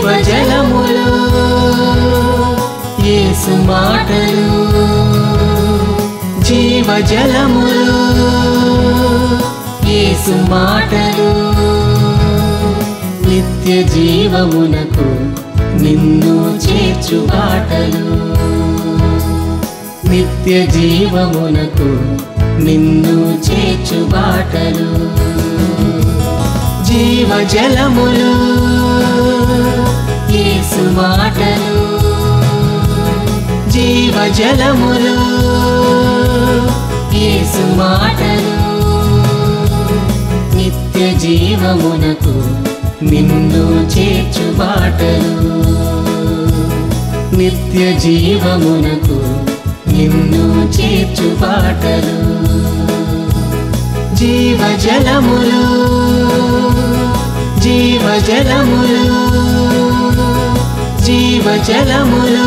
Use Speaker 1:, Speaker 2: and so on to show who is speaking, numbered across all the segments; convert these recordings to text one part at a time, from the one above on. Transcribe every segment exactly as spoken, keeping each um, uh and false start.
Speaker 1: జీవజలములు యేసు మాటలు జీవజలములు యేసు మాటలు నిత్య జీవమునకు నిన్ను చేర్చు బాటలు నిత్య జీవమునకు నిన్ను చేర్చు బాటలు జీవజలములు యేసు మాటలు జీవజలములు యేసు మాటలు నిత్య జీవమునకు నిన్ను చేర్చు బాటలు నిత్య జీవమునకు నిన్ను చేర్చు బాటలు జీవజలములు జీవజలములు జీవజలములు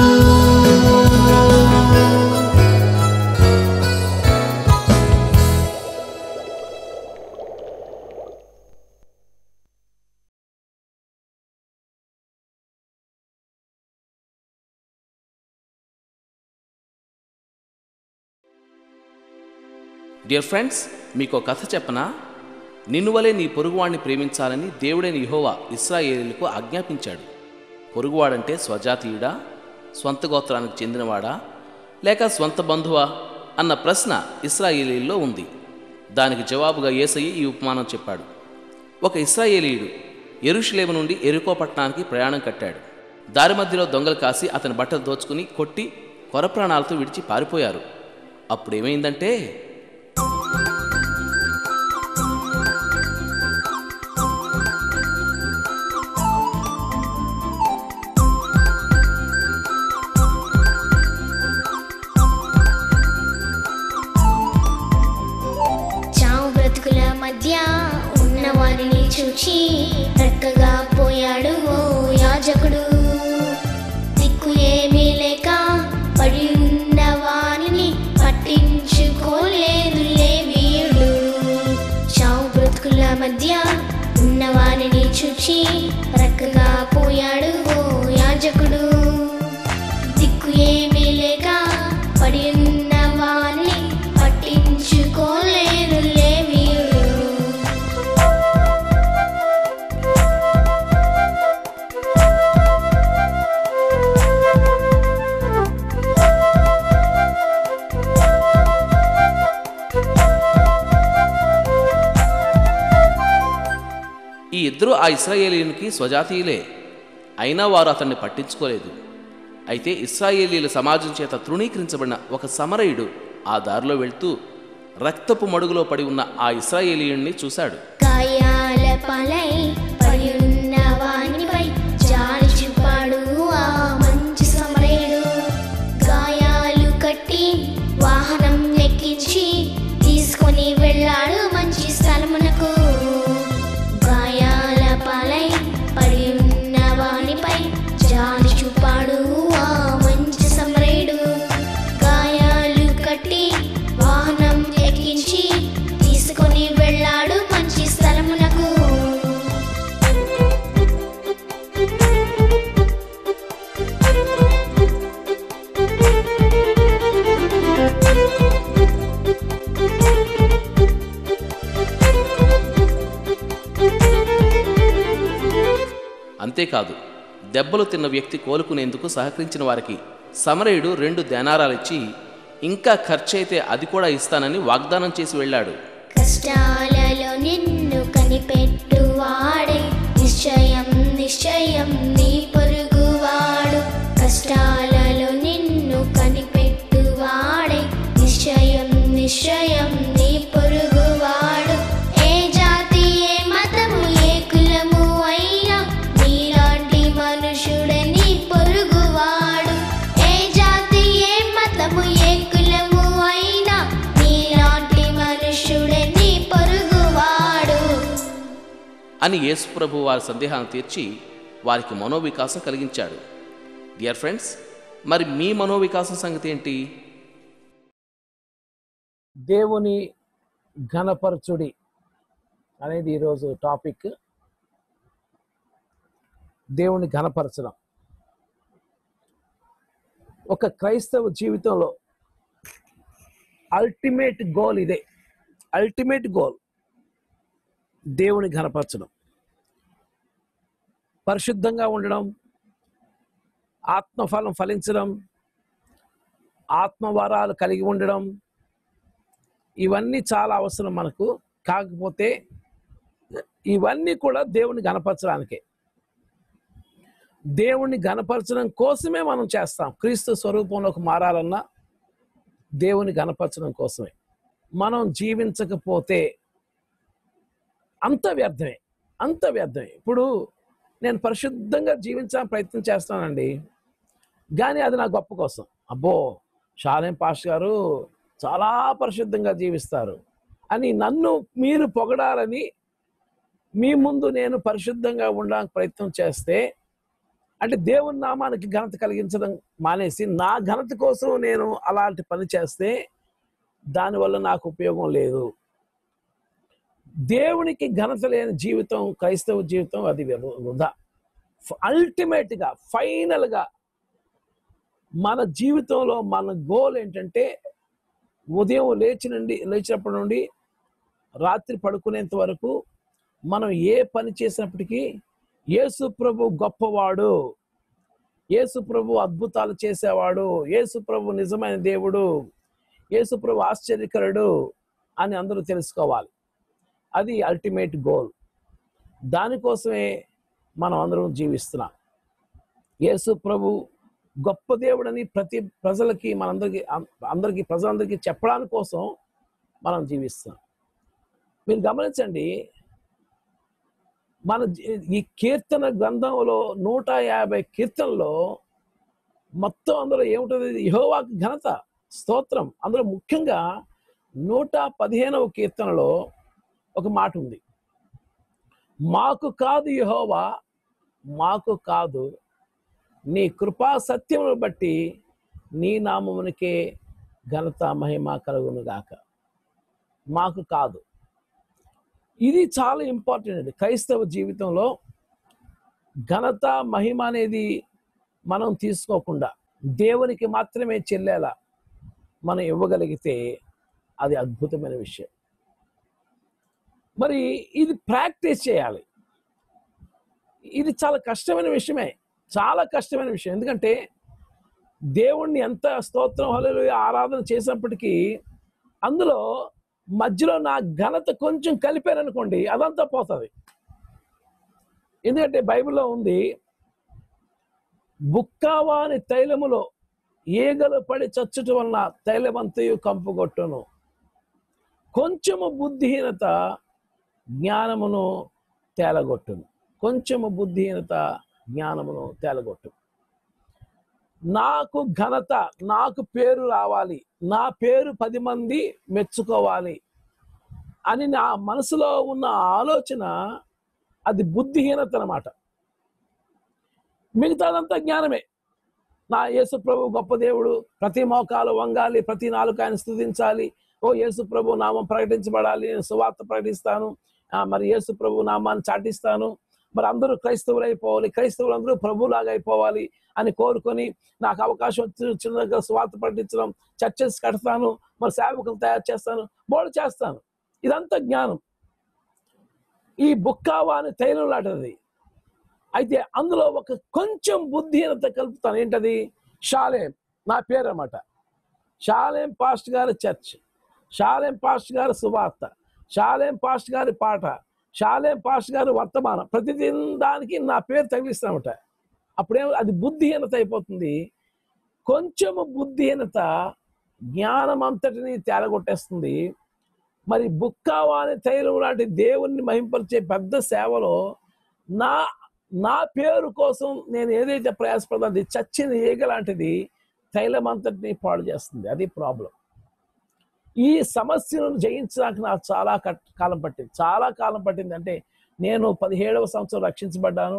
Speaker 2: డియర్ ఫ్రెండ్స్, మీకు కథ చెప్పనా? నిన్ను వలె నీ పొరుగువాడిని ప్రేమించాలని దేవుడైన యెహోవా ఇశ్రాయేలీయులకు ఆజ్ఞాపించాడు. పొరుగువాడంటే స్వజాతీయుడా, స్వంత గోత్రానికి చెందినవాడా, లేక స్వంత బంధువా అన్న ప్రశ్న ఇశ్రాయేలీయుల్లో ఉంది. దానికి జవాబుగా యేసయ్య ఈ ఉపమానం చెప్పాడు. ఒక ఇశ్రాయేలీయుడు యెరూషలేము నుండి యెరికో పట్టణానికి ప్రయాణం కట్టాడు. దారి మధ్యలో దొంగలు కాసి అతని బట్టలు దోచుకుని కొట్టి కొర ప్రాణాలతో విడిచి పారిపోయారు. అప్పుడేమైందంటే,
Speaker 3: మధ్య ఉన్న వారిని చూచి రెక్కగా పోయాడు ఓ యాజకుడు. దిక్కు ఏమీ లేక పడి ఉన్న వారిని పట్టించుకోలేదు లేవీయుడు. చావు బ్రతుకుల మధ్య ఉన్న వారిని చూచి రెక్కగా పోయాడు ఓ యాజకుడు. దిక్కు ఏమీ లేక పడి ఉన్న వారిని పట్టించుకోలేదు లేవీయుడు.
Speaker 2: ఈ ఇద్దరు ఆ ఇశ్రాయేలీయునికి స్వజాతీయులే. అయినా వారు అతన్ని పట్టించుకోలేదు. అయితే ఇశ్రాయేలీయుల సమాజం చేత తృణీకరించబడిన ఒక సమరయుడు ఆ దారిలో వెళ్తూ రక్తపు మడుగులో పడి ఉన్న ఆ ఇశ్రాయేలీయుణ్ణి చూశాడు.
Speaker 3: గాయాల పాలై పడి ఉన్న వానిపై జాలి చూపాడు ఆ మంచి సమరయుడు. గాయాలు కట్టి వాహనం ఎక్కించి తీసుకొని వెళ్ళాడు మంచి స్థలమునకు. గాయాల పాలై పడి ఉన్న వానిపై జాలి చూపాడు ఆ మంచి సమరయుడు. గాయాలు కట్టి వాహనం ఎక్కించి తీసుకొని వెళ్ళాడు మంచి స్థలమునకు.
Speaker 2: అంతేకాదు, దెబ్బలు తిన్న వ్యక్తి కోలుకునేందుకు సహకరించిన వారికి సమరయుడు రెండు దేనారాలిచ్చి ఇంకా ఖర్చయితే అది కూడా ఇస్తానని వాగ్దానం చేసి వెళ్ళాడు.
Speaker 3: కష్టాలలో నిన్ను కనిపెట్టువాడే నిశ్చయం నిశ్చయం నీ పొరుగువాడు. కష్టాలలో నిన్ను కనిపెట్టువాడే నిశ్చయం నిశ్చయం నీ పొరుగువాడు. ఏ జాతి ఏ మతము ఏ కులము అయినా నీలాంటి మనుషుడే నీ పొరుగువాడు. ఏ జాతి ఏ మతము ఏ కులము అయినా నీలాంటి మనుషుడే నీ పొరుగువాడు
Speaker 2: అని యేసుప్రభు వారి సందేహాన్ని తీర్చి వారికి మనోవికాసం కలిగించాడు. డియర్ ఫ్రెండ్స్, మరి మీ మనోవికాసం సంగతి ఏంటి?
Speaker 4: దేవుని ఘనపరచుడి అనేది ఈరోజు టాపిక్. దేవుని ఘనపరచడం. ఒక క్రైస్తవ జీవితంలో అల్టిమేట్ గోల్ ఇదే. అల్టిమేట్ గోల్ దేవుని ఘనపరచడం, పరిశుద్ధంగా ఉండడం, ఆత్మఫలం ఫలించడం, ఆత్మవరాలు కలిగి ఉండడం, ఇవన్నీ చాలా అవసరం మనకు. కాకపోతే ఇవన్నీ కూడా దేవుని ఘనపరచడానికే, దేవుణ్ణి ఘనపరచడం కోసమే మనం చేస్తాం. క్రీస్తు స్వరూపంలోకి మారాలన్నా దేవుని ఘనపరచడం కోసమే. మనం జీవించకపోతే అంత వ్యర్థమే, అంత వ్యర్థమే. ఇప్పుడు నేను పరిశుద్ధంగా జీవించడానికి ప్రయత్నం చేస్తానండి, కానీ అది నా గొప్ప కోసం. అబ్బో, షాలేం పాస్టర్ గారు చాలా పరిశుద్ధంగా జీవిస్తారు అని నన్ను మీరు పొగడాలని మీ ముందు నేను పరిశుద్ధంగా ఉండడానికి ప్రయత్నం చేస్తే, అంటే దేవుని నామానికి ఘనత కలిగించడం మానేసి నా ఘనత కోసం నేను అలాంటి పని చేస్తే దానివల్ల నాకు ఉపయోగం లేదు. దేవునికి ఘనత లేని జీవితం క్రైస్తవ జీవితం, అది వృధా. అల్టిమేట్గా ఫైనల్గా మన జీవితంలో మన గోల్ ఏంటంటే, ఉదయం లేచి నుండి లేచినప్పటి నుండి రాత్రి పడుకునేంత వరకు మనం ఏ పని చేసినప్పటికీ యేసు ప్రభు గొప్పవాడు, యేసు ప్రభు అద్భుతాలు చేసేవాడు, యేసు ప్రభు నిజమైన దేవుడు, యేసు ప్రభు ఆశ్చర్యకరుడు అని అందరూ తెలుసుకోవాలి. అది అల్టిమేట్ గోల్. దానికోసమే మనం అందరం జీవిస్తున్నాం. యేసు ప్రభు గొప్ప దేవుడని ప్రతి ప్రజలకి మనందరికీ అందరికీ ప్రజలందరికీ చెప్పడానికి కోసం మనం జీవిస్తున్నాం. మీరు గమనించండి, మన ఈ కీర్తన గ్రంథంలో నూట యాభై కీర్తనలో మొత్తం అందులో ఏముంటుంది? యెహోవాకు ఘనత, స్తోత్రం. అందులో ముఖ్యంగా నూట పదిహేనవ కీర్తనలో ఒక మాట ఉంది, మాకు కాదు యెహోవా, మాకు కాదు, నీ కృపా సత్యమును బట్టి నీ నామమునికే ఘనత మహిమ కలుగును గాక. మాకు కాదు. ఇది చాలా ఇంపార్టెంట్ అండి క్రైస్తవ జీవితంలో. ఘనత మహిమ అనేది మనం తీసుకోకుండా దేవునికి మాత్రమే చెల్లేలా మనం ఇవ్వగలిగితే అది అద్భుతమైన విషయం. మరి ఇది ప్రాక్టీస్ చేయాలి. ఇది చాలా కష్టమైన విషయమే, చాలా కష్టమైన విషయం. ఎందుకంటే దేవుణ్ణి ఎంత స్తోత్రం హల్లెలూయా ఆరాధన చేసినప్పటికీ అందులో మధ్యలో నా ఘనత కొంచెం కలిపారనుకోండి, అదంతా పోతుంది. ఎందుకంటే బైబిల్లో ఉంది, బుక్కావాని తైలములో ఈగలు పడి చచ్చుట వలన తైలమంతయు కంపుగొట్టును, కొంచెము బుద్ధిహీనత జ్ఞానమును తేలగొట్టును. కొంచెము బుద్ధిహీనత జ్ఞానమును తేలగొట్టు. నాకు ఘనత, నాకు పేరు రావాలి, నా పేరు పది మంది మెచ్చుకోవాలి అని నా మనసులో ఉన్న ఆలోచన అది బుద్ధిహీనత అన్నమాట. మిగతాదంతా జ్ఞానమే. నా యేసు ప్రభు గొప్ప దేవుడు, ప్రతి మోకాలు వంగాలి, ప్రతి నాలుక ఆయన స్తుతించాలి, ఓ యేసు ప్రభు నామం ప్రకటించబడాలి, నేను సువార్త ప్రకటిస్తాను, మరి యేసు ప్రభు నామాన్ని చాటిస్తాను, మరి అందరూ క్రైస్తవులు అయిపోవాలి, క్రైస్తవులు అందరూ ప్రభులాగా అయిపోవాలి అని కోరుకొని నాకు అవకాశం వచ్చిన దగ్గర స్వార్థ ప్రకటించడం, చర్చెస్ కడతాను, మరి సేవకులు తయారు చేస్తాను, బోర్డు చేస్తాను. ఇదంతా జ్ఞానం. ఈ బుక్కావా అని తైలం లాంటిది. అయితే అందులో ఒక కొంచెం బుద్ధిహీనత కలుపుతాను. ఏంటది? షాలేం, నా పేరు అన్నమాట. షాలేం పాస్ట్ గారి చర్చ్, షాలేం పాస్ట్ గారి సువార్త, షాలేం పాస్ట్ గారి పాట, షాలేం పాస్ట్ గారి వర్తమానం, ప్రతి దానికి నా పేరు తగిలిస్తామట. అప్పుడేమో అది బుద్ధిహీనత అయిపోతుంది. కొంచెము బుద్ధిహీనత జ్ఞానం అంతటిని తేలగొట్టేస్తుంది. మరి బుక్కావాని తైలం లాంటి దేవుణ్ణి మహింపరిచే పెద్ద సేవలో నా నా పేరు కోసం నేను ఏదైతే ప్రయాసపడదో అది చచ్చిన ఈగ లాంటిది తైలం అంతటిని పాడు చేస్తుంది. అది ప్రాబ్లం. ఈ సమస్యను జయించడానికి నాకు చాలా కాలం పట్టింది, చాలా కాలం పట్టింది. అంటే నేను పదిహేడవ సంవత్సరం రక్షించబడ్డాను.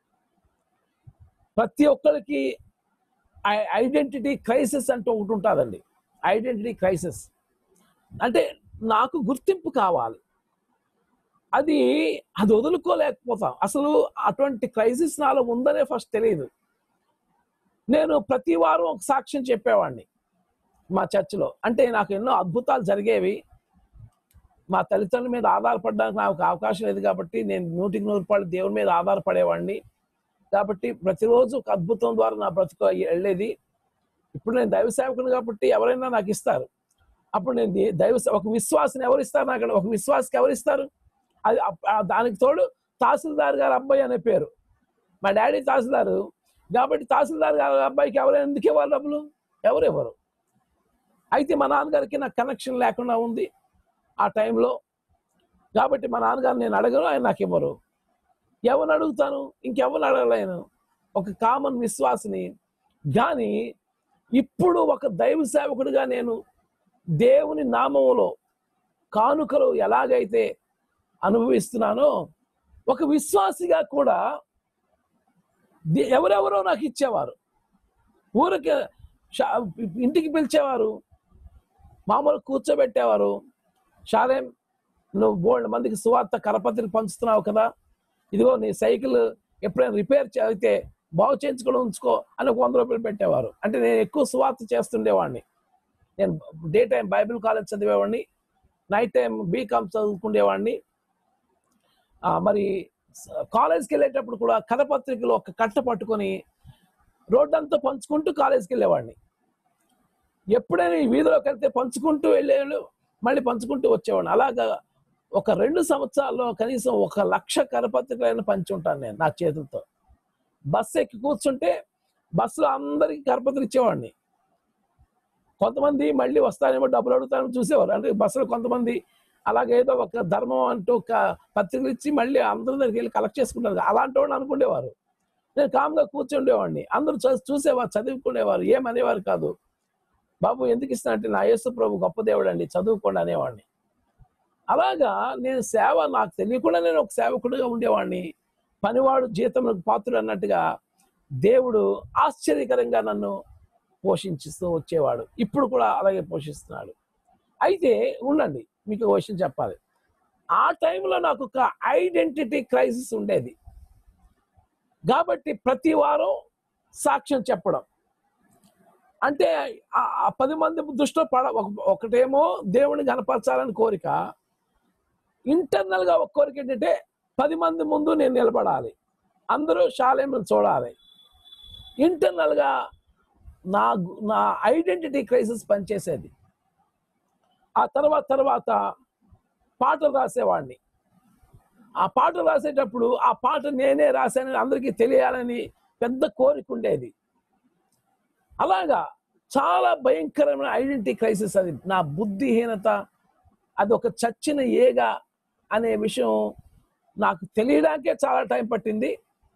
Speaker 4: ప్రతి ఒక్కరికి ఐడెంటిటీ క్రైసిస్ అంటూ ఒకటి ఉంటుందండి. ఐడెంటిటీ క్రైసిస్ అంటే నాకు గుర్తింపు కావాలి, అది అది వదులుకోలేకపోతాం. అసలు అటువంటి క్రైసిస్ నాలో ఉందనే ఫస్ట్ తెలియదు. నేను ప్రతి వారం ఒక సాక్ష్యం చెప్పేవాడిని మా చర్చిలో. అంటే నాకు ఎన్నో అద్భుతాలు జరిగేవి. మా తల్లిదండ్రుల మీద ఆధారపడడానికి నాకు అవకాశం లేదు కాబట్టి నేను నూటికి నూరు రూపాయలు దేవుని మీద ఆధారపడేవాడిని. కాబట్టి ప్రతిరోజు ఒక అద్భుతం ద్వారా నా బ్రతుకు వెళ్ళేది. ఇప్పుడు నేను దైవ సేవకుని కాబట్టి ఎవరైనా నాకు ఇస్తారు. అప్పుడు నేను దైవ ఒక విశ్వాసిని ఎవరు ఇస్తారు నాకు? ఒక విశ్వాసకి ఎవరు ఇస్తారు? అది దానికి తోడు తహసీల్దార్ గారి అబ్బాయి అనే పేరు. మా డాడీ తహసీల్దారు కాబట్టి తహసీల్దార్ గారి అబ్బాయికి ఎవరైనా ఎందుకు ఇవ్వాలి డబ్బులు? ఎవరెవరు? అయితే మా నాన్నగారికి నాకు కనెక్షన్ లేకుండా ఉంది ఆ టైంలో. కాబట్టి మా నాన్నగారు నేను అడగను, ఆయన నాకు ఇవ్వరు. ఎవరిని అడుగుతాను? ఇంకెవరిని అడగలేను. ఒక కామన్ విశ్వాసిని. కానీ ఇప్పుడు ఒక దైవ సేవకుడిగా నేను దేవుని నామములో కానుకలు ఎలాగైతే అనుభవిస్తున్నానో, ఒక విశ్వాసిగా కూడా ఎవరెవరో నాకు ఇచ్చేవారు. ఊరికి ఇంటికి పిలిచేవారు, మామూలు కూర్చోబెట్టేవారు. షాలేం, నువ్వు బోల్డ్ మందికి సువార్త కరపత్రిక పంచుతున్నావు కదా, ఇదిగో నీ సైకిల్ ఎప్పుడైనా రిపేర్ అయితే బాగు చేయించుకొని ఉంచుకో అని ఒక వంద రూపాయలు పెట్టేవారు. అంటే నేను ఎక్కువ సువార్త చేస్తుండేవాడిని. నేను డే టైం బైబిల్ కాలేజ్ చదివేవాడిని, నైట్ టైం బీకామ్ చదువుకునేవాడిని. మరి కాలేజ్కి వెళ్ళేటప్పుడు కూడా కరపత్రికలు ఒక కట్ట పట్టుకొని రోడ్డంతా పంచుకుంటూ కాలేజ్కి వెళ్ళేవాడిని. ఎప్పుడైనా ఈ వీధిలోకి వెళ్తే పంచుకుంటూ వెళ్ళేవాళ్ళు, మళ్ళీ పంచుకుంటూ వచ్చేవాడిని. అలాగా ఒక రెండు సంవత్సరాల్లో కనీసం ఒక లక్ష కరపత్రికలైనా పంచి ఉంటాను నేను నా చేతులతో. బస్సు ఎక్కి కూర్చుంటే బస్సులో అందరికీ కరపత్రిక ఇచ్చేవాడిని. కొంతమంది మళ్ళీ వస్తానేమో డబ్బులు అడుగుతానని చూసేవారు. అంటే బస్సులో కొంతమంది అలాగేదో ఒక ధర్మం అంటూ ఒక పత్రికలు ఇచ్చి మళ్ళీ అందరి దగ్గరికి వెళ్ళి కలెక్ట్ చేసుకుంటారు. అలాంటి వాళ్ళు అనుకునేవారు. నేను కామ్గా కూర్చుండేవాడిని. అందరూ చూసేవారు, చదువుకునేవారు, ఏమనేవారు కాదు. బాబు ఎందుకు ఇస్తున్నా అంటే, నా యేసు ప్రభు గొప్ప దేవుడు అండి, చదువుకోండి అనేవాడిని. అలాగా నేను సేవ నాకు తెలియకుండా నేను ఒక సేవకుడిగా ఉండేవాడిని. పనివాడు జీతం పాత్రుడు అన్నట్టుగా దేవుడు ఆశ్చర్యకరంగా నన్ను పోషించిస్తూ వచ్చేవాడు. ఇప్పుడు కూడా అలాగే పోషిస్తున్నాడు. అయితే ఉండండి, మీకు ఒక విషయం చెప్పాలి. ఆ టైంలో నాకు ఒక ఐడెంటిటీ క్రైసిస్ ఉండేది. కాబట్టి ప్రతి వారం సాక్ష్యం చెప్పడం అంటే ఆ పది మంది దృష్టిలో పడ ఒకటేమో దేవుని కనపరచాలని కోరిక, ఇంటర్నల్గా ఒక కోరిక ఏంటంటే పది మంది ముందు నేను నిలబడాలి, అందరూ షాలేంను చూడాలి. ఇంటర్నల్గా నా నా ఐడెంటిటీ క్రైసిస్ పనిచేసేది. ఆ తర్వాత తర్వాత పాటలు రాసేవాడిని. ఆ పాటలు రాసేటప్పుడు ఆ పాట నేనే రాశానని అందరికీ తెలియాలని పెద్ద కోరిక ఉండేది. అలాగా చాలా భయంకరమైన ఐడెంటిటీ క్రైసిస్ అది. నా బుద్ధిహీనత, అది ఒక చచ్చిన ఏగ అనే విషయం నాకు తెలియడానికే చాలా టైం పట్టింది.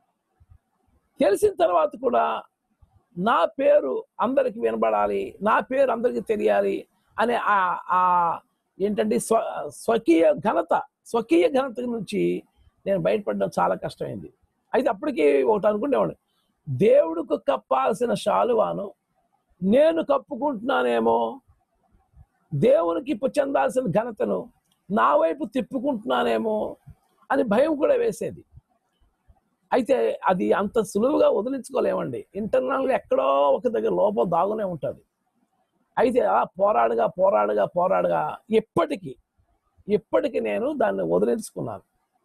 Speaker 4: తెలిసిన తర్వాత కూడా నా పేరు అందరికి వినబడాలి, నా పేరు అందరికీ తెలియాలి అనే ఆ ఏంటంటే స్వ స్వకీయ ఘనత స్వకీయ ఘనత నుంచి నేను బయటపడడం చాలా కష్టమైంది. అయితే అప్పటికి ఒకటి అనుకునేవాడు, దేవుడికి కప్పాల్సిన శాలువాను నేను కప్పుకుంటున్నానేమో, దేవునికి చెందాల్సిన ఘనతను నా వైపు తిప్పుకుంటున్నానేమో అని భయం కూడా వేసేది. అయితే అది అంత సులువుగా వదిలించుకోలేమండి. ఇంటర్నల్గా ఎక్కడో ఒక దగ్గర లోపల దాగునే ఉంటుంది. అయితే ఆ పోరాడుగా పోరాడుగా పోరాడుగా ఎప్పటికీ ఎప్పటికీ నేను దాన్ని వదిలించుకున్నాను.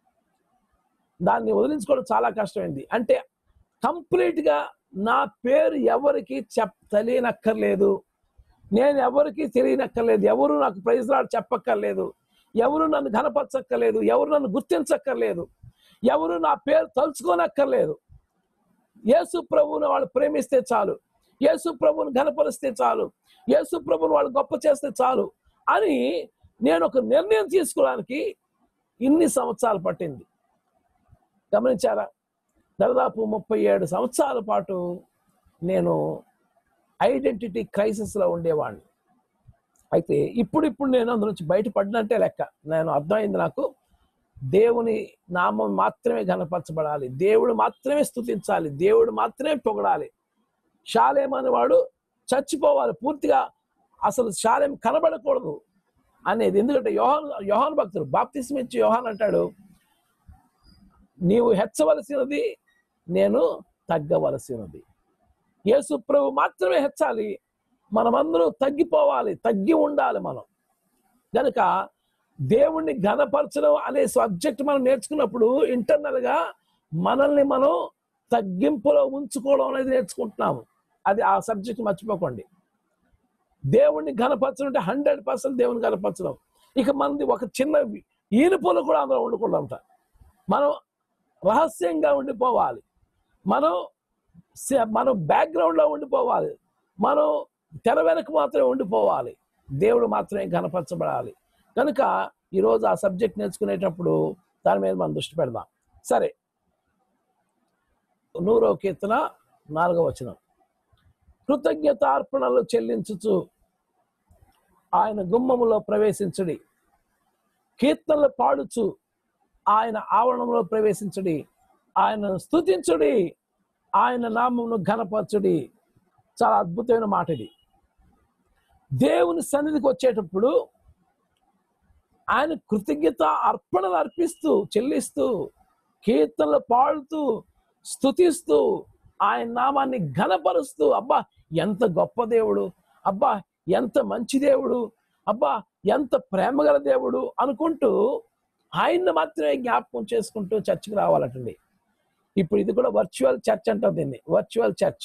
Speaker 4: దాన్ని వదిలించుకోవడం చాలా కష్టమైంది. అంటే కంప్లీట్గా నా పేరు ఎవరికి చెప్ తెలియనక్కర్లేదు, నేను ఎవరికి తెలియనక్కర్లేదు, ఎవరు నాకు ప్రైజ్ లార్డ్ చెప్పక్కర్లేదు, ఎవరు నన్ను ఘనపరచక్కర్లేదు, ఎవరు నన్ను గుర్తించక్కర్లేదు, ఎవరు నా పేరు తలుచుకోనక్కర్లేదు. యేసు ప్రభువుని వాళ్ళు ప్రేమిస్తే చాలు, యేసు ప్రభువుని ఘనపరిస్తే చాలు, యేసు ప్రభువుని వాళ్ళు గొప్ప చేస్తే చాలు అని నేను ఒక నిర్ణయం తీసుకోవడానికి ఇన్ని సంవత్సరాలు పట్టింది. గమనించారా? దాదాపు ముప్పై ఏడు సంవత్సరాల పాటు నేను ఐడెంటిటీ క్రైసిస్లో ఉండేవాడిని. అయితే ఇప్పుడు ఇప్పుడు నేను అందు నుంచి బయటపడినట్టే లెక్క. నేను అర్థమైంది, నాకు దేవుని నామం మాత్రమే ఘనపరచబడాలి, దేవుడు మాత్రమే స్తుతించాలి, దేవుడు మాత్రమే పొగడాలి. షాలేం అనేవాడు చచ్చిపోవాలి పూర్తిగా, అసలు షాలేం కనబడకూడదు. అనేది. ఎందుకంటే యోహాన్ యోహాన్ భక్తుడు బాప్తిస్మ ఇచ్చి యోహాన్ అంటాడు, నీవు హెచ్చవలసినది, నేను తగ్గవలసినది. యేసు ప్రభు మాత్రమే హెచ్చాలి, మనమందరూ తగ్గిపోవాలి, తగ్గి ఉండాలి మనం. కనుక దేవుణ్ణి ఘనపరచడం అనే సబ్జెక్ట్ మనం నేర్చుకున్నప్పుడు ఇంటర్నల్ గా మనల్ని మనం తగ్గింపులో ఉంచుకోవడం అనేది నేర్చుకుంటున్నాము. అది ఆ సబ్జెక్ట్ మర్చిపోకండి. దేవుణ్ణి ఘనపరచడం అంటే హండ్రెడ్ పర్సెంట్ దేవుని ఘనపరచడం. ఇక మనది ఒక చిన్న ఈనుపులు కూడా అందులో ఉండకూడదంట. మనం రహస్యంగా ఉండిపోవాలి, మనం మనం బ్యాక్గ్రౌండ్ లో ఉండిపోవాలి, మనం తెర వెనక మాత్రమే ఉండిపోవాలి, దేవుడు మాత్రమే ఘనపరచబడాలి. కనుక ఈరోజు ఆ సబ్జెక్ట్ నేర్చుకునేటప్పుడు దాని మీద మనం దృష్టి పెడదాం. సరే, నూరవ కీర్తన నాలుగవ వచనం, కృతజ్ఞతార్పణలు చెల్లించుచు ఆయన గుమ్మములో ప్రవేశించుడి, కీర్తనలు పాడుచు ఆయన ఆవరణంలో ప్రవేశించుడి, ఆయనను స్తుతించుడి, ఆయన నామమును ఘనపరచుడి. చాలా అద్భుతమైన మాట ఇది. దేవుని సన్నిధికి వచ్చేటప్పుడు ఆయన కృతజ్ఞత అర్పణలు అర్పిస్తూ చెల్లిస్తూ కీర్తనలు పాడుతూ స్తుతిస్తూ ఆయన నామాన్ని ఘనపరుస్తూ, అబ్బా ఎంత గొప్ప దేవుడు, అబ్బా ఎంత మంచి దేవుడు, అబ్బా ఎంత ప్రేమగల దేవుడు అనుకుంటూ ఆయన్ని మాత్రమే జ్ఞాపకం చేసుకుంటూ చర్చికి రావాలటండి. ఇప్పుడు ఇది కూడా వర్చువల్ చర్చ్ అంటాం దీన్ని, వర్చువల్ చర్చ్.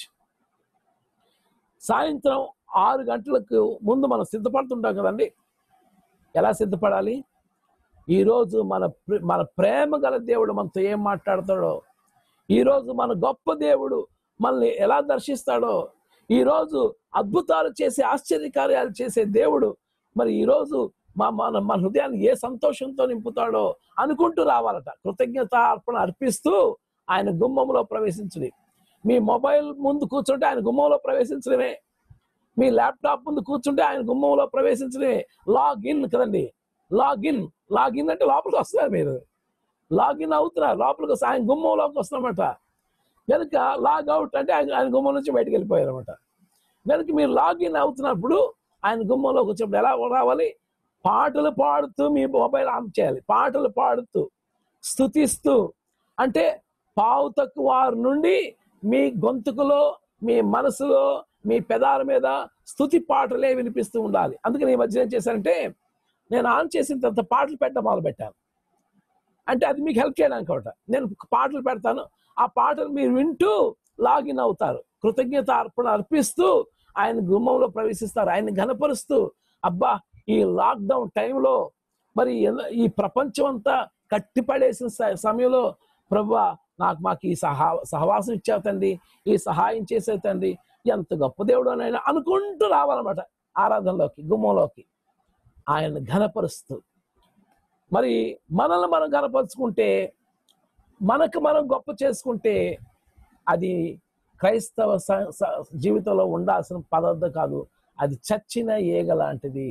Speaker 4: సాయంత్రం ఆరు గంటలకు ముందు మనం సిద్ధపడుతుంటాం కదండి. ఎలా సిద్ధపడాలి? ఈరోజు మన మన ప్రేమ గల దేవుడు మనతో ఏం మాట్లాడతాడో, ఈరోజు మన గొప్ప దేవుడు మనల్ని ఎలా దర్శిస్తాడో, ఈరోజు అద్భుతాలు చేసే ఆశ్చర్యకార్యాలు చేసే దేవుడు మరి ఈరోజు మా మన మన హృదయాన్ని ఏ సంతోషంతో నింపుతాడో అనుకుంటూ రావాలట. కృతజ్ఞత అర్పణ అర్పిస్తూ ఆయన గుమ్మంలో ప్రవేశించడి. మీ మొబైల్ ముందు కూర్చుంటే ఆయన గుమ్మంలో ప్రవేశించడమే, మీ ల్యాప్టాప్ ముందు కూర్చుంటే ఆయన గుమ్మంలో ప్రవేశించడమే. లాగిన్ కదండి, లాగిన్ లాగిన్ అంటే లోపలికి వస్తున్నారు, మీరు లాగిన్ అవుతున్నారు, లోపలికి వస్తే ఆయన గుమ్మంలోకి వస్తున్నమాట. కనుక లాగ్ అవుట్ అంటే ఆయన ఆయన గుమ్మం నుంచి బయటకు వెళ్ళిపోయారు అనమాట. కనుక మీరు లాగిన్ అవుతున్నప్పుడు ఆయన గుమ్మంలోకి వచ్చినప్పుడు ఎలా రావాలి? పాటలు పాడుతూ మీ మొబైల్ ఆన్ చేయాలి, పాటలు పాడుతూ స్తుతిస్తూ. అంటే పావు తక్కువ వారి నుండి మీ గొంతుకులో మీ మనసులో మీ పెదాల మీద స్తుతి పాటలే వినిపిస్తూ ఉండాలి. అందుకని ఈ మధ్య ఏం చేశానంటే, నేను ఆన్ చేసిన తర్వాత పాటలు పెట్టడం మొదలు పెట్టాను. అంటే అది మీకు హెల్ప్ చేయడానికి ఒకట నేను పాటలు పెడతాను, ఆ పాటలు మీరు వింటూ లాగిన్ అవుతారు, కృతజ్ఞత అర్పణ అర్పిస్తూ ఆయన గుమ్మంలో ప్రవేశిస్తారు, ఆయన ఘనపరుస్తూ. అబ్బా ఈ లాక్డౌన్ టైంలో మరి ఈ ప్రపంచం అంతా కట్టిపడేసిన సమయంలో ప్రభువా నాకు మాకు ఈ సహా సహవాసం ఇచ్చావు తండ్రి, ఈ సహాయం చేసే తండ్రి, ఎంత గొప్ప దేవుడు అని అనుకుంటూ రావాలన్నమాట ఆరాధనలోకి, గుమ్మంలోకి ఆయన ఘనపరుస్తూ. మరి మనల్ని మనం ఘనపరుచుకుంటే, మనకు మనం గొప్ప చేసుకుంటే అది క్రైస్తవ జీవితంలో ఉండాల్సిన పదార్థం కాదు, అది చచ్చిన ఈగ లాంటిది.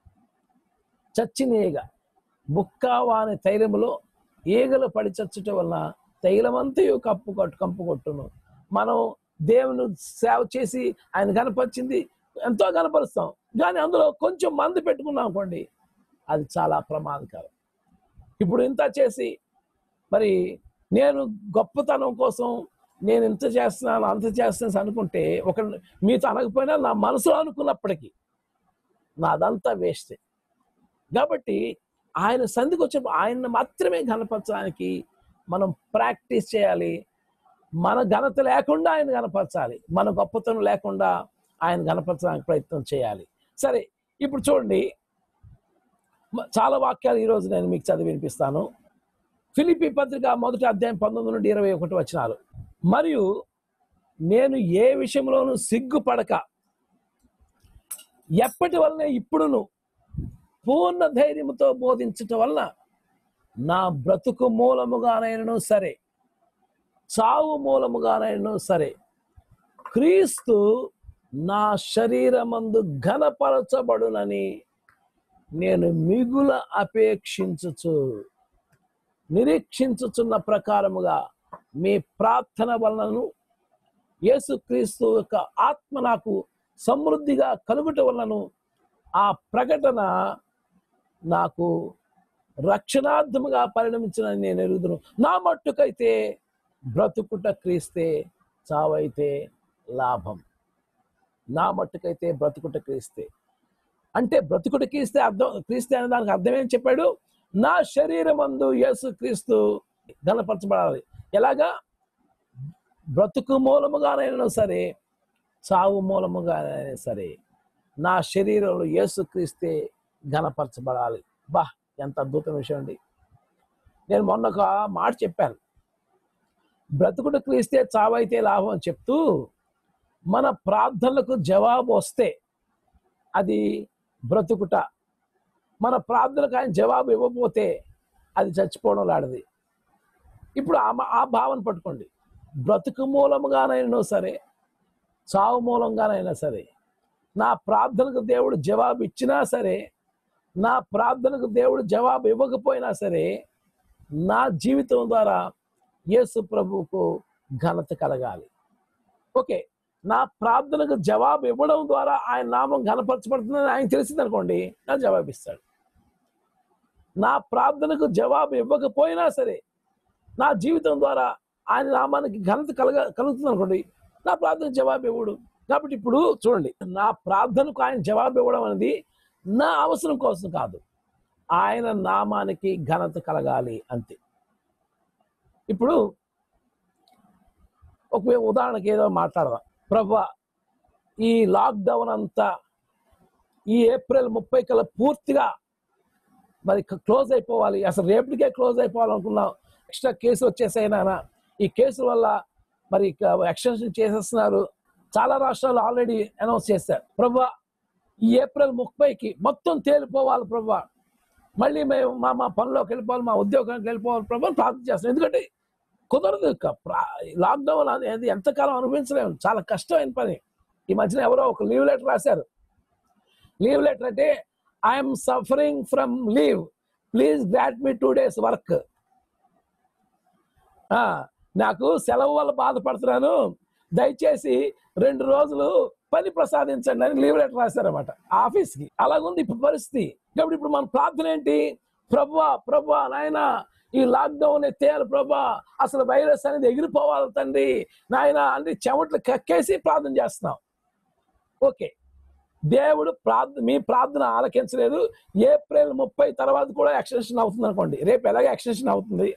Speaker 4: చచ్చిన ఈగ బుక్కావాని తైలములో ఈగలు పడి చచ్చుట వలన తైలమంతయు కప్పు కొట్టు కంపు కొట్టును. మనం దేవుని సేవ చేసి ఆయన కనపరిచింది ఎంతో కనపరుస్తాం, కానీ అందులో కొంచెం మందు పెట్టుకున్నాం అనుకోండి, అది చాలా ప్రమాదకరం. ఇప్పుడు ఇంత చేసి మరి నేను గొప్పతనం కోసం నేను ఇంత చేస్తున్నాను అంత చేస్తున్నాను అనుకుంటే, ఒక మీతో అనకపోయినా నా మనసులో అనుకున్నప్పటికీ నాదంతా వేస్ట్. కాబట్టి ఆయన సంధికి వచ్చినప్పుడు ఆయన్ని మాత్రమే ఘనపరచడానికి మనం ప్రాక్టీస్ చేయాలి. మన ఘనత లేకుండా ఆయన ఘనపరచాలి, మన గొప్పతనం లేకుండా ఆయన ఘనపరచడానికి ప్రయత్నం చేయాలి. సరే, ఇప్పుడు చూడండి, చాలా వాక్యాలు ఈరోజు నేను మీకు చదివి వినిపిస్తాను. ఫిలిప్పీ పత్రిక మొదటి అధ్యాయం పంతొమ్మిది నుండి ఇరవై ఒకటి వచనాలు. మరియు నేను ఏ విషయంలోనూ సిగ్గుపడక ఎప్పటి వలన ఇప్పుడును పూర్ణ ధైర్యముతో బోధించటం వలన నా బ్రతుకు మూలముగానైనను సరే, చావు మూలముగానైనను సరే, క్రీస్తు నా శరీరమందు ఘనపరచబడునని నేను మిగుల అపేక్షించుచు నిరీక్షించుచున్న ప్రకారముగా మీ ప్రార్థన వలనను యేసుక్రీస్తు యొక్క ఆత్మ నాకు సమృద్ధిగా కలుగుట వలనను ఆ ప్రకటన నాకు రక్షణార్థముగా పరిణమించిన నేను ఎరుగుదును. నా మట్టుకైతే బ్రతుకుట క్రీస్తే, చావైతే లాభం. నా మట్టుకైతే బ్రతుకుట క్రీస్తే అంటే బ్రతుకుట క్రీస్తే అర్థం, క్రీస్తే అనే దానికి అర్థం ఏం చెప్పాడు? నా శరీరమందు యేసు క్రీస్తు ఘనపరచబడాలి. ఎలాగా? బ్రతుకు మూలముగానైనా సరే, చావు మూలముగానైనా సరే నా శరీరంలో యేసు క్రీస్తే ఘనపరచబడాలి. బా, ఎంత అద్భుతం విషయం అండి. నేను మొన్న ఒక మాట చెప్పాను, బ్రతుకుడు క్రీస్తే చావైతే లాభం అని చెప్తూ, మన ప్రార్థనలకు జవాబు వస్తే అది బ్రతుకుట, మన ప్రార్థనకు ఆయన జవాబు ఇవ్వకపోతే అది చచ్చిపోవడం లాంటిది. ఇప్పుడు ఆ ఆ భావన పట్టుకోండి. బ్రతుకు మూలముగానైనా సరే, చావు మూలంగానైనా సరే, నా ప్రార్థనకు దేవుడు జవాబు ఇచ్చినా సరే, నా ప్రార్థనకు దేవుడు జవాబు ఇవ్వకపోయినా సరే, నా జీవితం ద్వారా యేసు ప్రభువుకు ఘనత కలగాలి. ఓకే, నా ప్రార్థనకు జవాబు ఇవ్వడం ద్వారా ఆయన నామం ఘనపరచబడుతుందని ఆయన తెలిసిందనుకోండి, నా జవాబు ఇస్తాడు. నా ప్రార్థనకు జవాబు ఇవ్వకపోయినా సరే, నా జీవితం ద్వారా ఆయన నామానికి ఘనత కలగ కలుగుతుంది అనుకోండి, నా ప్రార్థన జవాబు ఇవ్వడు. కాబట్టి ఇప్పుడు చూడండి, నా ప్రార్థనకు ఆయన జవాబు ఇవ్వడం అనేది నా అవసరం కోసం కాదు, ఆయన నామానికి ఘనత కలగాలి అంతే. ఇప్పుడు ఒక ఉదాహరణకి ఏదో మాట్లాడదాం. ప్రభువా, ఈ లాక్డౌన్ అంతా ఈ ఏప్రిల్ ముప్పై కల్లా పూర్తిగా మరి క్లోజ్ అయిపోవాలి, అసలు రేపటికే క్లోజ్ అయిపోవాలనుకున్నాం. ఎక్స్ట్రా కేసులు వచ్చేసాయి నాన్న, ఈ కేసుల వల్ల మరి ఎక్స్టెన్షన్ చేసేస్తున్నారు. చాలా రాష్ట్రాలు ఆల్రెడీ అనౌన్స్ చేశారు. ప్రభువా, ఈ ఏప్రిల్ ముప్పైకి మొత్తం తేలిపోవాలి ప్రభువా, మళ్ళీ మేము మా మా పనిలోకి వెళ్ళిపోవాలి, మా ఉద్యోగానికి వెళ్ళిపోవాలి ప్రభు అని ప్రార్థన చేస్తాం. ఎందుకంటే కుదరదు, లాక్డౌన్ అనేది ఎంతకాలం అనుభవించలేము, చాలా కష్టమైన పని. ఈ మధ్యన ఎవరో ఒక లీవ్ లెటర్ రాశారు. లీవ్ లెటర్ అంటే, I'm suffering from leave, please grant me two days work. నాకు సెలవు వల్ల బాధపడుతున్నాను, దయచేసి రెండు రోజులు పని ప్రసాదించండి అని లీవ్ లెటర్ రాశారన్నమాట ఆఫీస్కి. అలాగుంది ఇప్పుడు పరిస్థితి. కాబట్టి ఇప్పుడు మన ప్రార్థన ఏంటి? ప్రభువా ప్రభువా నాయన, ఈ లాక్డౌన్ ఎత్తేయాలి ప్రభా, అసలు వైరస్ అనేది ఎగిరిపోవాలి తండ్రి నాయన అని చెమట్లు కక్కేసి ప్రార్థన చేస్తున్నాం. ఓకే, దేవుడు ప్రార్థన మీ ప్రార్థన ఆలకించలేదు. ఏప్రిల్ ముప్పై తర్వాత కూడా ఎక్స్టెన్షన్ అవుతుంది అనుకోండి, రేపు ఎలాగే ఎక్స్టెన్షన్ అవుతుంది,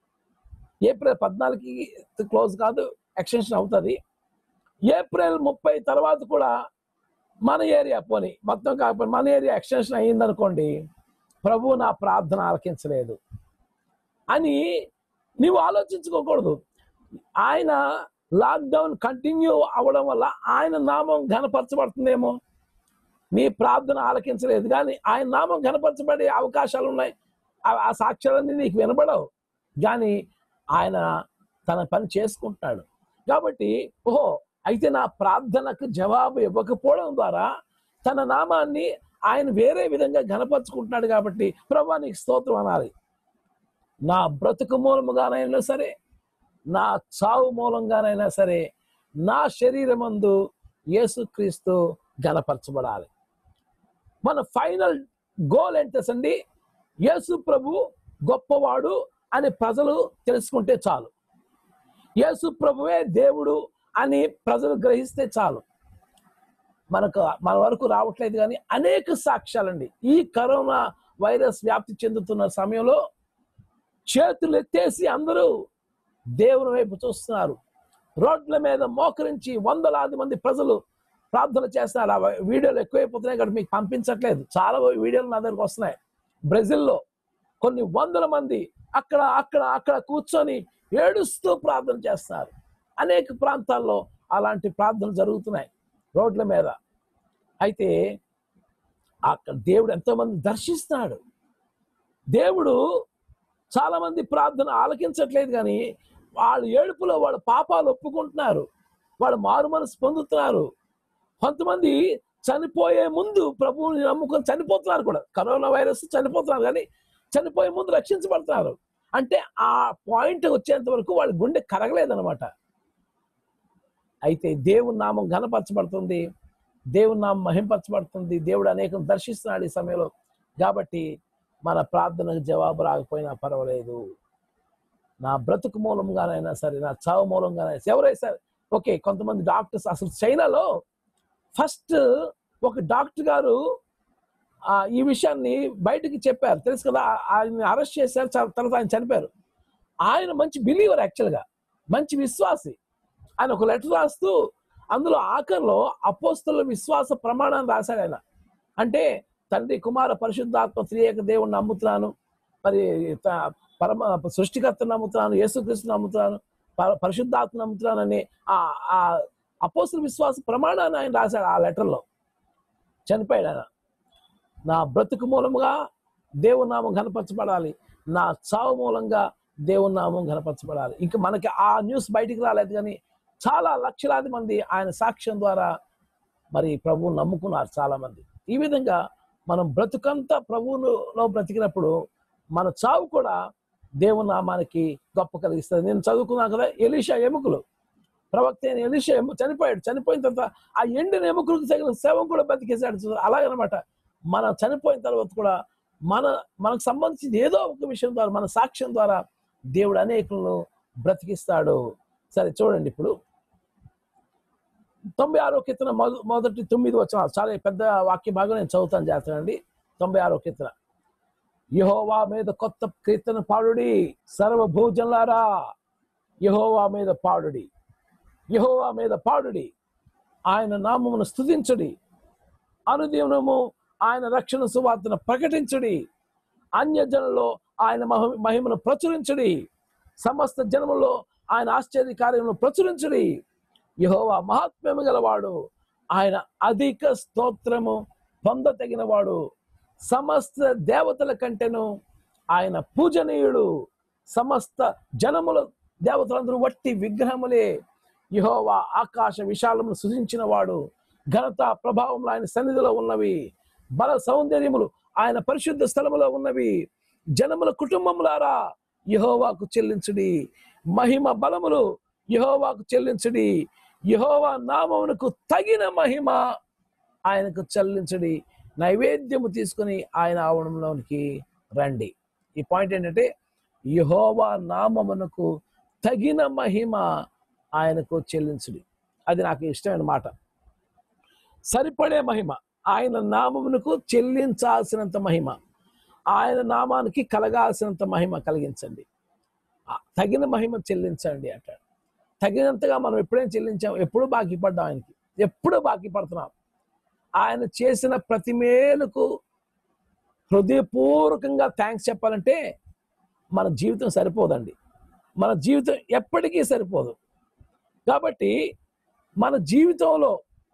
Speaker 4: ఏప్రిల్ పద్నాలుగుకి క్లోజ్ కాదు, ఎక్స్టెన్షన్ అవుతుంది. ఏప్రిల్ ముప్పై తర్వాత కూడా మన ఏరియా పోనీ మొత్తం కాకపోతే మన ఏరియా ఎక్స్టెన్షన్ అయ్యిందనుకోండి, ప్రభు నా ప్రార్థన ఆలకించలేదు అని నీవు ఆలోచించుకోకూడదు. ఆయన లాక్డౌన్ కంటిన్యూ అవ్వడం వల్ల ఆయన నామం ఘనపరచబడుతుందేమో. నీ ప్రార్థన ఆలకించలేదు కానీ ఆయన నామం ఘనపరచబడే అవకాశాలు ఉన్నాయి. ఆ సాక్ష్యాలన్నీ నీకు వినబడవు కానీ ఆయన తన పని చేసుకుంటున్నాడు. కాబట్టి ఓహో, అయితే నా ప్రార్థనకు జవాబు ఇవ్వకపోవడం ద్వారా తన నామాన్ని ఆయన వేరే విధంగా ఘనపరుచుకుంటున్నాడు. కాబట్టి ప్రభువా నీకు స్తోత్రం అనాలి. నా బ్రతుకు మూలముగానైనా సరే, నా చావు మూలంగానైనా సరే, నా శరీరమందు యేసుక్రీస్తు ఘనపరచబడాలి. మన ఫైనల్ గోల్ ఏంటండి? యేసు ప్రభు గొప్పవాడు అని ప్రజలు తెలుసుకుంటే చాలు, యేసు ప్రభువే దేవుడు అని ప్రజలు గ్రహిస్తే చాలు. మనకు మన వరకు రావట్లేదు కానీ అనేక సాక్ష్యాలండి. ఈ కరోనా వైరస్ వ్యాప్తి చెందుతున్న సమయంలో చేతులు ఎత్తేసి అందరూ దేవుని వైపు చూస్తున్నారు. రోడ్ల మీద మోకరించి వందలాది మంది ప్రజలు ప్రార్థన చేస్తున్నారు. ఆ వీడియోలు ఎక్కువైపోతున్నాయి కాబట్టి మీకు పంపించట్లేదు, చాలా వీడియోలు నా దగ్గరకు వస్తున్నాయి. బ్రెజిల్లో కొన్ని వందల మంది అక్కడ అక్కడ అక్కడ కూర్చొని ఏడుస్తూ ప్రార్థన చేస్తున్నారు. అనేక ప్రాంతాల్లో అలాంటి ప్రార్థనలు జరుగుతున్నాయి రోడ్ల మీద. అయితే అక్కడ దేవుడు ఎంతో మంది దర్శిస్తున్నాడు. దేవుడు చాలా మంది ప్రార్థన ఆలకించట్లేదు కానీ వాళ్ళు ఏడుపులో వాళ్ళ పాపాలు ఒప్పుకుంటున్నారు, వాళ్ళు మారు మనసు పొందుతున్నారు. కొంతమంది చనిపోయే ముందు ప్రభువుని నమ్ముకొని చనిపోతున్నారు కూడా. కరోనా వైరస్ చనిపోతున్నారు కానీ చనిపోయే ముందు రక్షించబడుతున్నారు. అంటే ఆ పాయింట్ వచ్చేంత వరకు వాళ్ళ గుండె కరగలేదన్నమాట. అయితే దేవుని నామం ఘనపరచబడుతుంది, దేవుని నామం మహింపరచబడుతుంది, దేవుడు అనేకం దర్శిస్తున్నాడు ఈ సమయంలో. కాబట్టి మన ప్రార్థనకు జవాబు రాకపోయినా పర్వాలేదు, నా బ్రతుకు మూలంగానైనా సరే, నా చావు మూలంగానైనా ఎవరైనా సరే. ఓకే, కొంతమంది డాక్టర్స్, అసలు చైనాలో ఫస్ట్ ఒక డాక్టర్ గారు ఈ విషయాన్ని బయటకి చెప్పారు, తెలుసు కదా. ఆయన అరెస్ట్ చేశారు, తర్వాత ఆయన చనిపోయారు. ఆయన మంచి బిలీవర్, యాక్చువల్గా మంచి విశ్వాసి. ఆయన ఒక లెటర్ రాస్తూ అందులో ఆఖరిలో అపోస్తలుల విశ్వాస ప్రమాణాన్ని రాశాడు ఆయన. అంటే తండ్రి, కుమార, పరిశుద్ధాత్మ త్రియేక దేవుణ్ణి నమ్ముతున్నాను, మరి పరమ సృష్టికర్తను నమ్ముతున్నాను, యేసుక్రీస్తు నమ్ముతున్నాను, పరిశుద్ధాత్మ నమ్ముతున్నాను అని ఆ అపోస్తల విశ్వాస ప్రమాణాన్ని ఆయన రాశాడు ఆ లెటర్లో. చనిపోయాడు ఆయన. నా బ్రతుకు మూలంగా దేవుని నామం ఘనపరచబడాలి, నా చావు మూలంగా దేవుని నామం ఘనపరచబడాలి. ఇంకా మనకి ఆ న్యూస్ బయటికి రాలేదు, కానీ చాలా లక్షలాది మంది ఆయన సాక్ష్యం ద్వారా మరి ప్రభువుని నమ్ముకున్నారు చాలా మంది. ఈ విధంగా మనం బ్రతుకంతా ప్రభువులో బ్రతికినప్పుడు మన చావు కూడా దేవుని నామానికి గొప్ప కలిగిస్తుంది. నేను చదువుకున్నాను కదా, ఎలీషా ఎముకలు, ప్రవక్త అయిన ఎలీషా చనిపోయాడు. చనిపోయిన తర్వాత ఆ ఎండిన ఎముకలకు తగిన శవం కూడా బతికేశాడు. అలాగనమాట, మన చనిపోయిన తర్వాత కూడా మన మనకు సంబంధించిన ఏదో ఒక విషయం ద్వారా, మన సాక్ష్యం ద్వారా దేవుడు అనేకులను బ్రతికిస్తాడు. సరే చూడండి, ఇప్పుడు తొంభై ఆరో కీర్తన మొదటి తొమ్మిది వచనాలు, చాలా పెద్ద వాక్య భాగం, నేను చదువుతాను చేస్తానండి. తొంభై ఆరో కీర్తన. యెహోవా మీద కొత్త కీర్తన పాడుడి, సర్వభూజనులారా యెహోవా మీద పాడుడి, యెహోవా మీద పాడుడి, ఆయన నామమును స్తుతించుడి, అనుదినము ఆయన రక్షణ సువార్తను ప్రకటించుడి, అన్యజనుల్లో ఆయన మహిమను ప్రచురించుడి, సమస్త జనములో ఆయన ఆశ్చర్య కార్యములను ప్రచురించుడి. యెహోవా మహాత్మ్యము గలవాడు, ఆయన అధిక స్తోత్రము పొందతగినవాడు, సమస్త దేవతల కంటేను ఆయన పూజనీయుడు, సమస్త జనముల దేవతలందరూ వట్టి విగ్రహములే. యెహోవా ఆకాశ విశాలమును సృజించిన వాడు, ఘనత ప్రభావములు ఆయన సన్నిధిలో ఉన్నవి, బల సౌందర్యములు ఆయన పరిశుద్ధ స్థలములో ఉన్నవి. జనముల కుటుంబములారా యెహోవాకు చెల్లించుడి, మహిమ బలములు యెహోవాకు చెల్లించుడి, యెహోవా నామమునకు తగిన మహిమ ఆయనకు చెల్లించుడి, నైవేద్యము తీసుకుని ఆయన ఆవరణంలోనికి రండి. ఈ పాయింట్ ఏంటంటే, యెహోవా నామమునకు తగిన మహిమ ఆయనకు చెల్లించుడి. అది నాకు ఇష్టమైన మాట. సరిపడే మహిమ, ఆయన నామమునకు చెల్లించాల్సినంత మహిమ, ఆయన నామానికి కలగాల్సినంత మహిమ కలిగించండి, తగిన మహిమ చెల్లించండి అంటాడు. తగినంతగా మనం ఎప్పుడేం చెల్లించాం? ఎప్పుడు బాకీ పడ్డాం ఆయనకి, ఎప్పుడు బాకీ పడుతున్నాం. ఆయన చేసిన ప్రతి మేలుకు హృదయపూర్వకంగా థ్యాంక్స్ చెప్పాలంటే మన జీవితం సరిపోదండి, మన జీవితం ఎప్పటికీ సరిపోదు. కాబట్టి మన జీవితంలో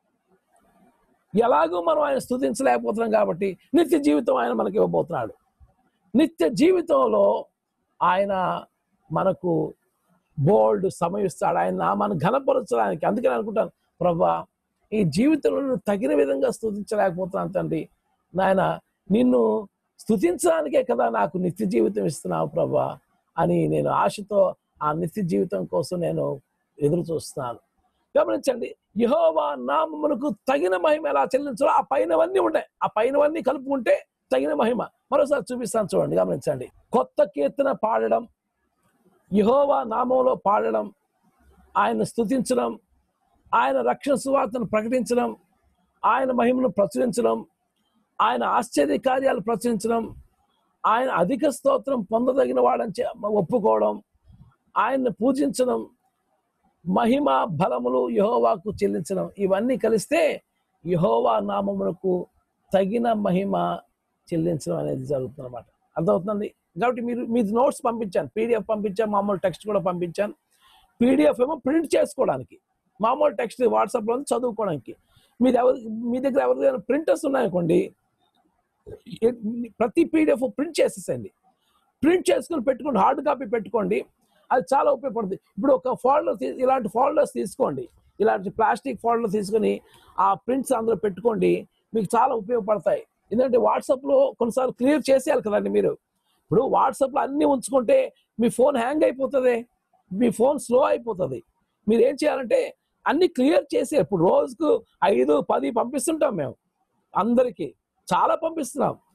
Speaker 4: ఎలాగో మనం ఆయన స్తుతించలేకపోతున్నాం, కాబట్టి నిత్య జీవితం ఆయన మనకి ఇవ్వబోతున్నాడు. నిత్య జీవితంలో ఆయన మనకు బోల్డ్ సమయిస్తాడు, ఆయన నామాన్ని ఘనపరచడానికి. అందుకని అనుకుంటాను, ప్రభా ఈ జీవితంలో తగిన విధంగా స్తుతించలేకపోతున్నాను తండ్రి, నాయన నిన్ను స్తుతించడానికే కదా నాకు నిత్య జీవితం ఇస్తున్నావు ప్రభా అని నేను ఆశతో ఆ నిత్య జీవితం కోసం నేను ఎదురు చూస్తున్నాను. గమనించండి, యెహోవా నామమునకు తగిన మహిమ ఎలా చెల్లించాలో ఆ పైనవన్నీ ఉన్నాయి, ఆ పైనవన్నీ కలుపుకుంటే తగిన మహిమ. మరోసారి చూపిస్తాను చూడండి, గమనించండి. కొత్త కీర్తన పాడడం, యెహోవా నామంలో పాడడం, ఆయన స్తుతించడం, ఆయన రక్షణ సువార్తను ప్రకటించడం, ఆయన మహిమను ప్రచురించడం, ఆయన ఆశ్చర్య కార్యాలు ప్రచురించడం, ఆయన అధిక స్తోత్రం పొందదగిన వాడని ఒప్పుకోవడం, ఆయన్ని పూజించడం, మహిమ బలములు యెహోవాకు చెల్లించడం, ఇవన్నీ కలిస్తే యెహోవా నామమునకు తగిన మహిమ చెల్లించడం అనేది జరుగుతుంది అన్నమాట. అర్థమవుతుంది. కాబట్టి మీరు మీది నోట్స్ పంపించాను, పీడిఎఫ్ పంపించాను, మామూలు టెక్స్ట్ కూడా పంపించాను. పీడిఎఫ్ ఏమో ప్రింట్ చేసుకోవడానికి, మామూలు టెక్స్ట్ వాట్సాప్లో చదువుకోవడానికి. మీరు ఎవరు మీ దగ్గర ఎవరిదైనా ప్రింటర్స్ ఉన్నాయనుకోండి, ప్రతి పీడిఎఫ్ ప్రింట్ చేసేసండి, ప్రింట్ చేసుకుని పెట్టుకోండి, హార్డ్ కాపీ పెట్టుకోండి, అది చాలా ఉపయోగపడుతుంది. ఇప్పుడు ఒక ఫోల్డర్, ఇలాంటి ఫోల్డర్స్ తీసుకోండి, ఇలాంటి ప్లాస్టిక్ ఫోల్డర్ తీసుకొని ఆ ప్రింట్స్ అందులో పెట్టుకోండి, మీకు చాలా ఉపయోగపడతాయి. ఎందుకంటే వాట్సాప్లో కొన్నిసార్లు క్లియర్ చేసేయాలి కదండి మీరు. ఇప్పుడు వాట్సాప్లో అన్నీ ఉంచుకుంటే మీ ఫోన్ హ్యాంగ్ అయిపోతుంది, మీ ఫోన్ స్లో అయిపోతుంది. మీరు ఏం చేయాలంటే అన్ని క్లియర్ చేసి, ఇప్పుడు రోజుకు ఐదు పది పంపిస్తుంటాం మేము, అందరికీ చాలా పంపిస్తున్నాం.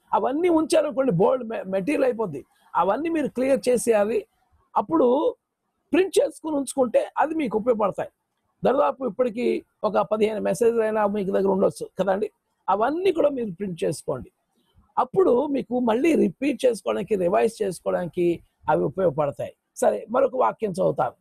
Speaker 4: అవన్నీ ఉంచారనుకోండి బోల్డ్ మెటీరియల్ అయిపోద్ది. అవన్నీ మీరు క్లియర్ చేసేయాలి. అప్పుడు ప్రింట్ చేసుకుని ఉంచుకుంటే అది మీకు ఉపయోగపడతాయి. దాదాపు ఇప్పటికీ ఒక పదిహేను మెసేజ్లు అయినా మీకు దగ్గర ఉండొచ్చు కదండి. అవన్నీ కూడా మీరు ప్రింట్ చేసుకోండి. అప్పుడు మీకు మళ్ళీ రిపీట్ చేసుకోవడానికి, రివైజ్ చేసుకోవడానికి అవి ఉపయోగపడతాయి. సరే, మరొక వాక్యం చదువుతాను.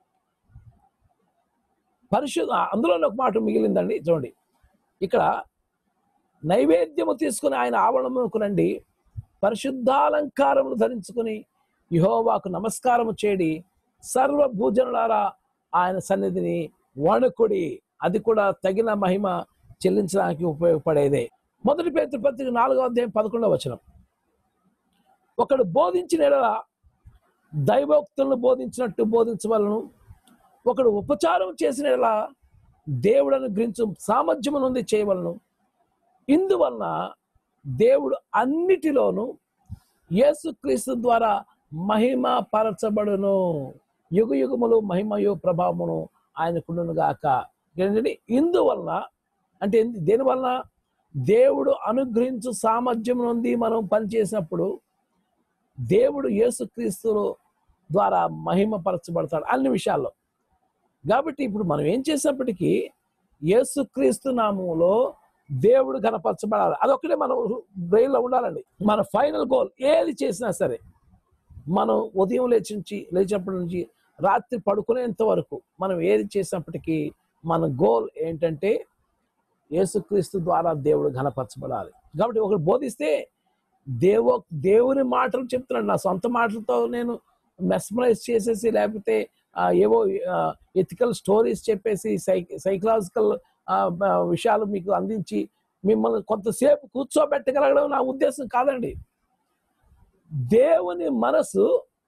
Speaker 4: పరిశుద్ధ అందులోనే ఒక మాట మిగిలిందండి. చూడండి, ఇక్కడ నైవేద్యము తీసుకుని ఆయన ఆవరణమునకు రండి, పరిశుద్ధాలంకారములు ధరించుకుని యెహోవాకు నమస్కారము చేడి, సర్వభూజనులారా ఆయన సన్నిధిని వణుకుడి. అది కూడా తగిన మహిమ చెల్లించడానికి ఉపయోగపడేదే. మొదటి పేతురు పత్రిక నాలుగో అధ్యాయం పదకొండవ వచనం. ఒకడు బోధించిన ఎడల దైవోక్తులను బోధించినట్టు బోధించవలను, ఒకడు ఉపచారం చేసిన ఎడల దేవుడను గ్రహించు సామర్థ్యము నుండి చేయవలను. ఇందువలన దేవుడు అన్నిటిలోనూ యేసుక్రీస్తు ద్వారా మహిమ పరచబడును. యుగ యుగములు మహిమయు ప్రభావమును ఆయనకుండును గాక. ఏంటంటే ఇందువలన అంటే దేని వలన? దేవుడు అనుగ్రహించు సామర్థ్యం నుండి మనం పనిచేసినప్పుడు దేవుడు యేసుక్రీస్తు ద్వారా మహిమ పరచబడతాడు అన్ని విషయాల్లో. కాబట్టి ఇప్పుడు మనం ఏం చేసినప్పటికీ యేసుక్రీస్తు నామములో దేవుడు కనపరచబడాలి. అదొక్కటే మనం బ్రెయిన్లో ఉండాలండి. మన ఫైనల్ గోల్ ఏది చేసినా సరే, మనం ఉదయం లేచి నుంచి లేచినప్పటి నుంచి రాత్రి పడుకునేంత వరకు మనం ఏది చేసినప్పటికీ మన గోల్ ఏంటంటే యేసుక్రీస్తు ద్వారా దేవుడు ఘనపరచబడాలి. కాబట్టి ఒకరు బోధిస్తే దేవో దేవుని మాటలు చెప్తున్నాడు. నా సొంత మాటలతో నేను మెస్మరైజ్ చేసేసి లేకపోతే ఏవో ఎథికల్ స్టోరీస్ చెప్పేసి సై సైకలాజికల్ విషయాలు మీకు అందించి మిమ్మల్ని కొంతసేపు కూర్చోబెట్టగలగడం నా ఉద్దేశం కాదండి. దేవుని మనసు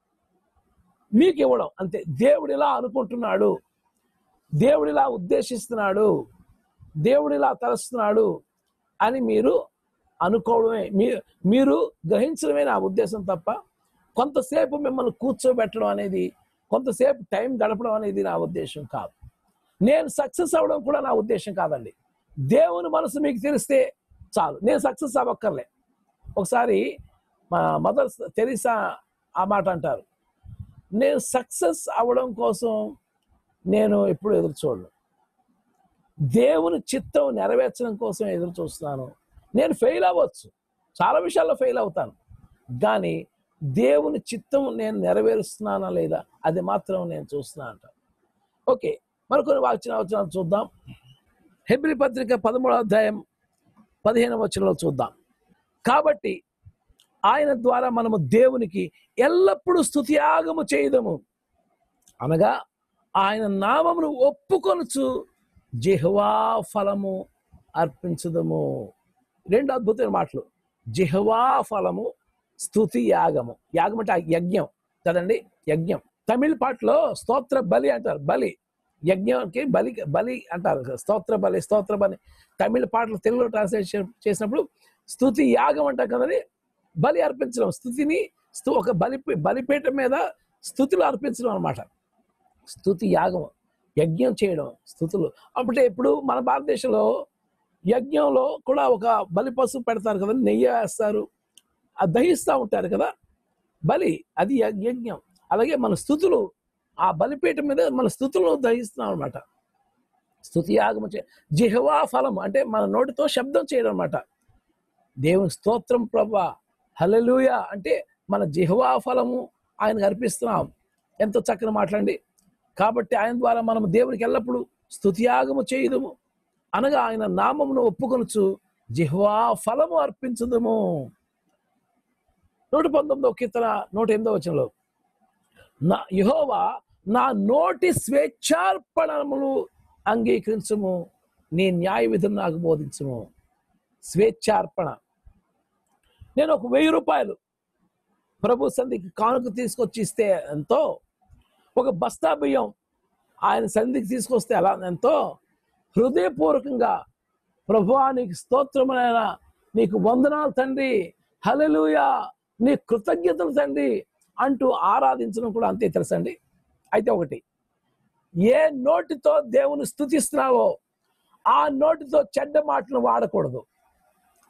Speaker 4: మీకు ఇవ్వడం అంతే. దేవుడు ఇలా అనుకుంటున్నాడు, దేవుడు ఇలా ఉద్దేశిస్తున్నాడు, దేవుడు ఇలా తలస్తున్నాడు అని మీరు అనుకోవడమే, మీరు మీరు గ్రహించడమే నా ఉద్దేశం తప్ప కొంతసేపు మిమ్మల్ని కూర్చోబెట్టడం అనేది, కొంతసేపు టైం గడపడం అనేది నా ఉద్దేశం కాదు. నేను సక్సెస్ అవ్వడం కూడా నా ఉద్దేశం కాదండి. దేవుని మనసు మీకు తెలిస్తే చాలు, నేను సక్సెస్ అవ్వక్కర్లే. ఒకసారి మా మదర్ తెరీసా ఆ మాట అంటారు, నేను సక్సెస్ అవ్వడం కోసం నేను ఎప్పుడు ఎదురు చూడను, దేవుని చిత్తం నెరవేర్చడం కోసం ఎదురు చూస్తున్నాను. నేను ఫెయిల్ అవ్వచ్చు, చాలా విషయాల్లో ఫెయిల్ అవుతాను, కానీ దేవుని చిత్తం నేను నెరవేరుస్తున్నానా లేదా అది మాత్రం నేను చూస్తున్నా అంట. ఓకే, మరికొన్ని వాక్య వచనాలు చూద్దాం. హెబ్రీ పత్రిక పదమూడవ అధ్యాయం పదిహేనవ వచనంలో చూద్దాం. కాబట్టి ఆయన ద్వారా మనము దేవునికి ఎల్లప్పుడూ స్తుతియాగము చేయుదము, అనగా ఆయన నామమును ఒప్పుకొనుచు జిహ్వా ఫలము అర్పించుదము. రెండు అద్భుతమైన మాటలు, జిహ్వా ఫలము, స్తుతి యాగము. యాగం అంటే యజ్ఞం కదండి, యజ్ఞం. తమిళ పాటలో స్తోత్ర బలి అంటారు, బలి యజ్ఞంకి బలి బలి అంటారు, స్తోత్ర బలి స్తోత్ర బలి. తమిళ పాటలు తెలుగులో ట్రాన్స్లేషన్ చేసినప్పుడు స్తుతి యాగం అంటారు కదండి, బలి అర్పించడం. స్తుతిని ఒక బలి బలిపీఠం మీద స్తుతులు అర్పించడం అనమాట. స్తుతి యాగం, యజ్ఞం చేయడం, స్తుతులు. అంటే ఇప్పుడు మన భారతదేశంలో యజ్ఞంలో కూడా ఒక బలి పశువు పెడతారు కదా, నెయ్యి వేస్తారు, అది దహిస్తూ ఉంటారు కదా బలి, అది యజ్ఞం. అలాగే మన స్తుతులు ఆ బలిపీఠం మీద మన స్తుతులను దహిస్తున్నాం అనమాట. స్తుతి యాగం చే జిహ్వా ఫలం అంటే మన నోటితో శబ్దం చేయడం అనమాట. దేవుని స్తోత్రం ప్రభువా, హల్లెలూయా అంటే మన జిహ్వా ఫలము ఆయనకు అర్పిస్తున్నాం. ఎంతో చక్కని మాట్లాడండి. కాబట్టి ఆయన ద్వారా మనం దేవునికి ఎల్లప్పుడూ స్తుతియాగము చేయుదము, అనగా ఆయన నామమును ఒప్పుకొనుచు జిహ్వా ఫలము అర్పించుదము. నూట పంతొమ్మిదో కీర్తన నూట ఎనిమిదో వచనంలో, నా యెహోవా నా నోటి స్వేచ్ఛార్పణములు అంగీకరించుము, నీ న్యాయ విధులు నాకు బోధించుము. స్వేచ్ఛార్పణ. నేను ఒక వెయ్యి రూపాయలు ప్రభు సంధికి కానుక తీసుకొచ్చి ఇస్తే ఎంతో, ఒక బస్తా బియ్యం ఆయన సంధికి తీసుకొస్తే అలా ఎంతో, హృదయపూర్వకంగా ప్రభువా నీకు స్తోత్రమైన, నీకు వందనాలు తండ్రి, హల్లెలూయా, నీ కృతజ్ఞతలు తండ్రి అంటూ ఆరాధించడం కూడా అంతే తెలుసండి. అయితే ఒకటి, ఏ నోటితో దేవుని స్తుతిస్తున్నావో ఆ నోటితో చెడ్డ మాటలు వాడకూడదు.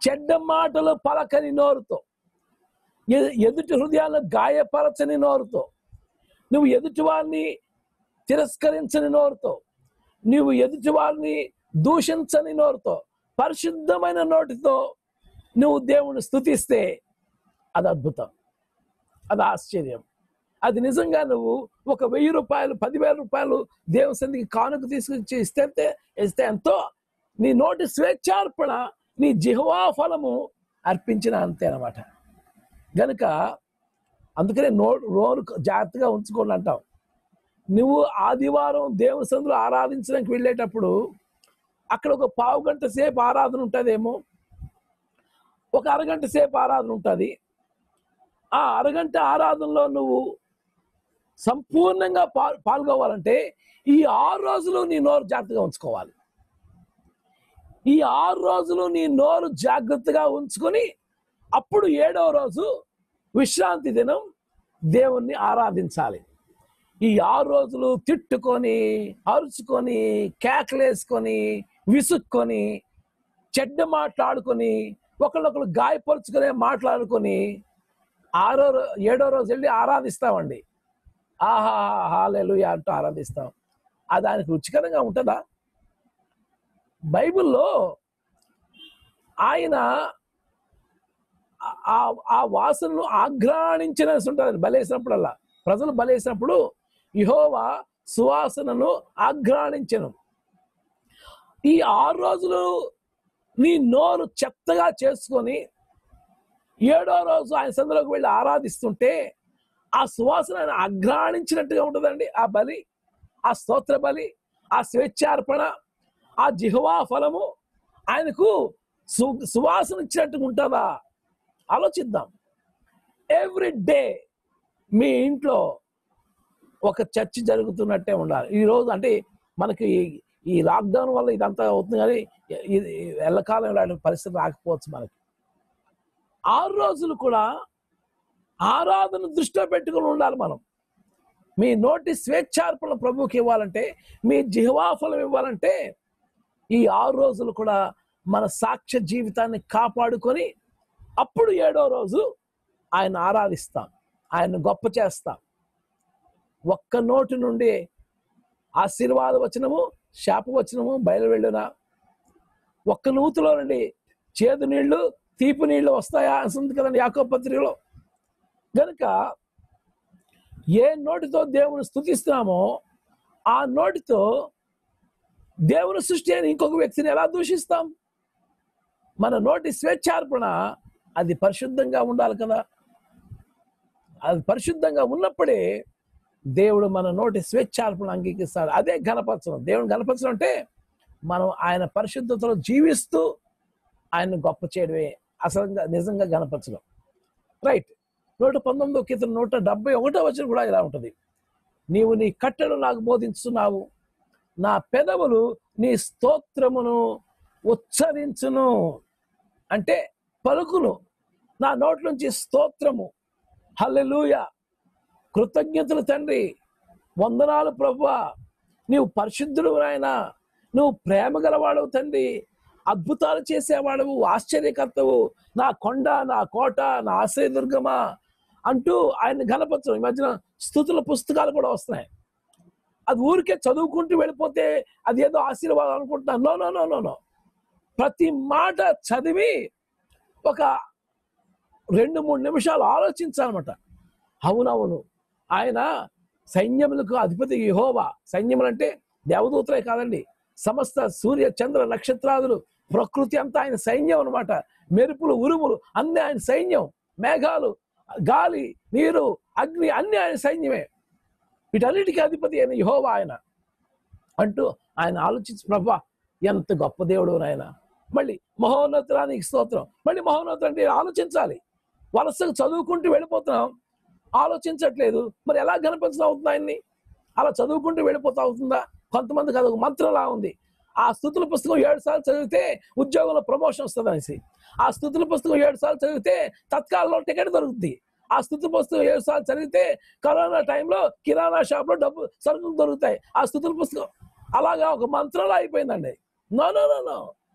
Speaker 4: చెడ్డ మాటలు పలకని నోరుతో, ఎ- ఎదుటి హృదయాలను గాయపరచని నోరుతో, నువ్వు ఎదుటి వారిని తిరస్కరించని నోరుతో, నువ్వు ఎదుటి వారిని దూషించని నోరుతో, పరిశుద్ధమైన నోటితో నువ్వు దేవుని స్తుతిస్తే అది అద్భుతం, అది ఆశ్చర్యం. అది నిజంగా నువ్వు ఒక వెయ్యి రూపాయలు పదివేల రూపాయలు దేవుని సన్నిధికి కానుక తీసుకొచ్చి ఇస్తే ఇస్తే ఎంతో, నీ నోటి స్వేచ్ఛార్పణ, నీ జిహ్వా ఫలము అర్పించిన అంతే అన్నమాట. గనుక అందుకనే నో నోరు జాగ్రత్తగా ఉంచుకోండి అంటాం. నువ్వు ఆదివారం దేవుని సన్నిధిలో ఆరాధించడానికి వెళ్ళేటప్పుడు అక్కడ ఒక పావు గంట సేపు ఆరాధన ఉంటుందేమో, ఒక అరగంట సేపు ఆరాధన ఉంటుంది. ఆ అరగంట ఆరాధనలో నువ్వు సంపూర్ణంగా పా పాల్గొవాలంటే ఈ ఆరు రోజులు నీ నోరు జాగ్రత్తగా ఉంచుకోవాలి. ఈ ఆరు రోజులు నీ నోరు జాగ్రత్తగా ఉంచుకొని అప్పుడు ఏడవ రోజు విశ్రాంతి దినం దేవుణ్ణి ఆరాధించాలి. ఈ ఆరు రోజులు తిట్టుకొని, అరుచుకొని, కేకలేసుకొని, విసుక్కొని, చెడ్డ మాట్లాడుకొని, ఒకళ్ళొకళ్ళు గాయపరుచుకునే మాట్లాడుకొని ఆరో ఏడో రోజు వెళ్ళి ఆరాధిస్తామండి. ఆహా హల్లెలూయా అంటూ ఆరాధిస్తాం. ఆ దానికి రుచికరంగా ఉంటుందా? బైబిల్లో ఆయన ఆ వాసనను ఆఘ్రాణించిన ఉంటుంది. బలేసినప్పుడల్లా, ప్రజలు బలేసినప్పుడు యెహోవా సువాసనను ఆఘ్రాణించెను. ఈ ఆరు రోజులు నీ నోరు చెత్తగా చేసుకొని ఏడో రోజు ఆయన సందులోకి వెళ్ళి ఆరాధిస్తుంటే ఆ సువాసన ఆయన ఆఘ్రాణించినట్టుగా ఉంటుందండి. ఆ బలి, ఆ స్తోత్ర బలి, ఆ స్వేచ్ఛార్పణ, ఆ జిహ్వా ఫలము ఆయనకు సు సువాసన ఇచ్చినట్టుగా ఉంటుందా? ఆలోచిద్దాం. ఎవ్రీ డే మీ ఇంట్లో ఒక చర్చ జరుగుతున్నట్టే ఉండాలి. ఈరోజు అంటే మనకి ఈ లాక్డౌన్ వల్ల ఇదంతా అవుతుంది, కానీ ఇది ఎల్లకాలం ఇలాంటి పరిస్థితి రాకపోవచ్చు మనకి. ఆరు రోజులు కూడా ఆరాధన దృష్టిలో పెట్టుకుని ఉండాలి మనం. మీ నోటి స్వేచ్ఛార్పణ ప్రభువుకి ఇవ్వాలంటే, మీ జిహ్వాఫలం ఇవ్వాలంటే ఈ ఆరు రోజులు కూడా మన సాక్ష్య జీవితాన్ని కాపాడుకొని అప్పుడు ఏడో రోజు ఆయన ఆరాధిస్తాం, ఆయన గొప్ప చేస్తాం. ఒక్క నోటి నుండి ఆశీర్వాద వచనము, శాప వచనము బయలువెళ్ళునా, ఒక్క నూతిలో నుండి చేదు నీళ్లు తీపి నీళ్లు వస్తాయా అంటుంది కదండి యాకోబు పత్రికలో. గనుక ఏ నోటితో దేవుని స్తుతిస్తున్నామో ఆ నోటితో దేవుని సృష్టి అయిన ఇంకొక వ్యక్తిని ఎలా దూషిస్తాం? మన నోటి స్వేచ్ఛార్పణ అది పరిశుద్ధంగా ఉండాలి కదా. అది పరిశుద్ధంగా ఉన్నప్పుడే దేవుడు మన నోటి స్వేచ్ఛార్పణ అంగీకరిస్తాడు. అదే ఘనపరచడం. దేవుని ఘనపరచడం అంటే మనం ఆయన పరిశుద్ధతలో జీవిస్తూ ఆయన గొప్ప చేయడమే అసలు నిజంగా ఘనపరచడం. రైట్. నూట పంతొమ్మిదో కీర్తన నూట డెబ్బై ఒకటో వచనం కూడా ఇలా ఉంటుంది. నీవు నీ కట్టెలు నాకు బోధించున్నావు, నా పెదవులు నీ స్తోత్రమును ఉచ్చరించును. అంటే పలుకును, నా నోటి నుంచి స్తోత్రము, హల్లెలూయా, కృతజ్ఞతలు తండ్రి, వందనాలు ప్రభువా, నీవు పరిశుద్ధుడు నాయనా, నువ్వు ప్రేమ గలవాడవు తండ్రి, అద్భుతాలు చేసేవాడవు, ఆశ్చర్యకర్తవు, నా కొండ, నా కోట, నా ఆశ్రయదుర్గమా అంటూ ఆయన ఘనపరచడం. ఈ మధ్యన స్తుతుల పుస్తకాలు కూడా వస్తున్నాయి. అది ఊరికే చదువుకుంటూ వెళ్ళిపోతే అది ఏదో ఆశీర్వాదం అనుకుంటున్నాను. No no no no no ప్రతి మాట చదివి ఒక రెండు మూడు నిమిషాలు ఆలోచించాలన్నమాట. అవునవును, ఆయన సైన్యములకు అధిపతి యెహోవా. సైన్యములు అంటే దేవదూతలే కాదండి, సమస్త సూర్య చంద్ర నక్షత్రాదులు, ప్రకృతి అంతా ఆయన సైన్యం అన్నమాట. మెరుపులు, ఉరుములు అన్నీ ఆయన సైన్యం. మేఘాలు, గాలి, నీరు, అగ్ని అన్నీ ఆయన సైన్యమే. వీటన్నిటికీ అధిపతి అయిన యెహోవా ఆయన అంటూ ఆయన ఆలోచించి, ప్రభా ఎంత గొప్ప దేవుడు నాయన. మళ్ళీ మహోన్నతురానికి స్తోత్రం. మళ్ళీ మహోన్నతుడు అంటే ఆలోచించాలి. వరుసగా చదువుకుంటూ వెళ్ళిపోతున్నాం, ఆలోచించట్లేదు. మరి ఎలా గణపరచడం అవుతుంది ఆయన్ని? అలా చదువుకుంటూ వెళ్ళిపోతా అవుతుందా? కొంతమందికి అదొక మంత్రంలా ఉంది. ఆ స్తుతుల పుస్తకం ఏడు సార్లు చదివితే ఉద్యోగంలో ప్రమోషన్ వస్తుంది అనేసి, ఆ స్తుతుల పుస్తకం ఏడు సార్లు చదివితే తత్కాలలో టికెట్ దొరుకుతుంది, ఆ స్తుతుల పుస్తకం ఏడు సార్లు చదివితే కరోనా టైంలో కిరాణా షాప్లో డబ్బు సరుకులు దొరుకుతాయి. ఆ స్తుతుల పుస్తకం అలాగా ఒక మంత్రంలా అయిపోయిందండి. నో నో నో నో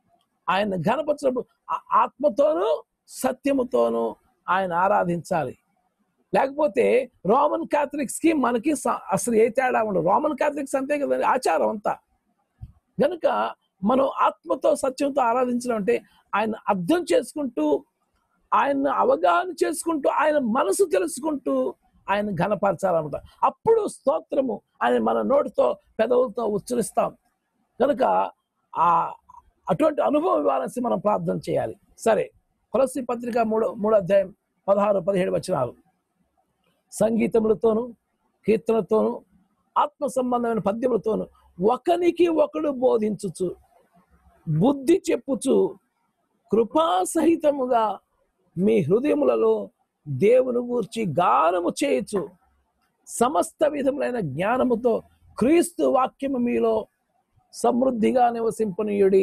Speaker 4: ఆయన ఘనపరచినప్పుడు ఆ ఆత్మతోనూ సత్యముతోనూ ఆయన ఆరాధించాలి. లేకపోతే రోమన్ క్యాథలిక్స్ కి మనకి అసలు ఏ తేడా ఉండదు. రోమన్ క్యాథలిక్స్ అంతే కదండి ఆచారం అంతా. కనుక మనం ఆత్మతో సత్యంతో ఆరాధించడం అంటే ఆయన అర్థం చేసుకుంటూ, ఆయన అవగాహన చేసుకుంటూ, ఆయన మనసు తెలుసుకుంటూ ఆయన ఘనపరచాలన్నమాట. అప్పుడు స్తోత్రము ఆయన మన నోటితో పెదవులతో ఉచ్చరిస్తాం. కనుక ఆ అటువంటి అనుభవం ఇవ్వాలని మనం ప్రార్థన చేయాలి. సరే, కొలస్సీ పత్రిక మూడో మూడో అధ్యాయం పదహారు పదిహేడు వచనాలు. సంగీతములతోనూ కీర్తనతోనూ ఆత్మ సంబంధమైన పద్యములతోనూ ఒకనికి ఒకడు బోధించుచు బుద్ధి చెప్పుచు కృపాసహితముగా మీ హృదయములలో దేవుని గూర్చి గానము చేయొచ్చు. సమస్త విధములైన జ్ఞానముతో క్రీస్తు వాక్యము మీలో సమృద్ధిగా నివసింపనీయుడి.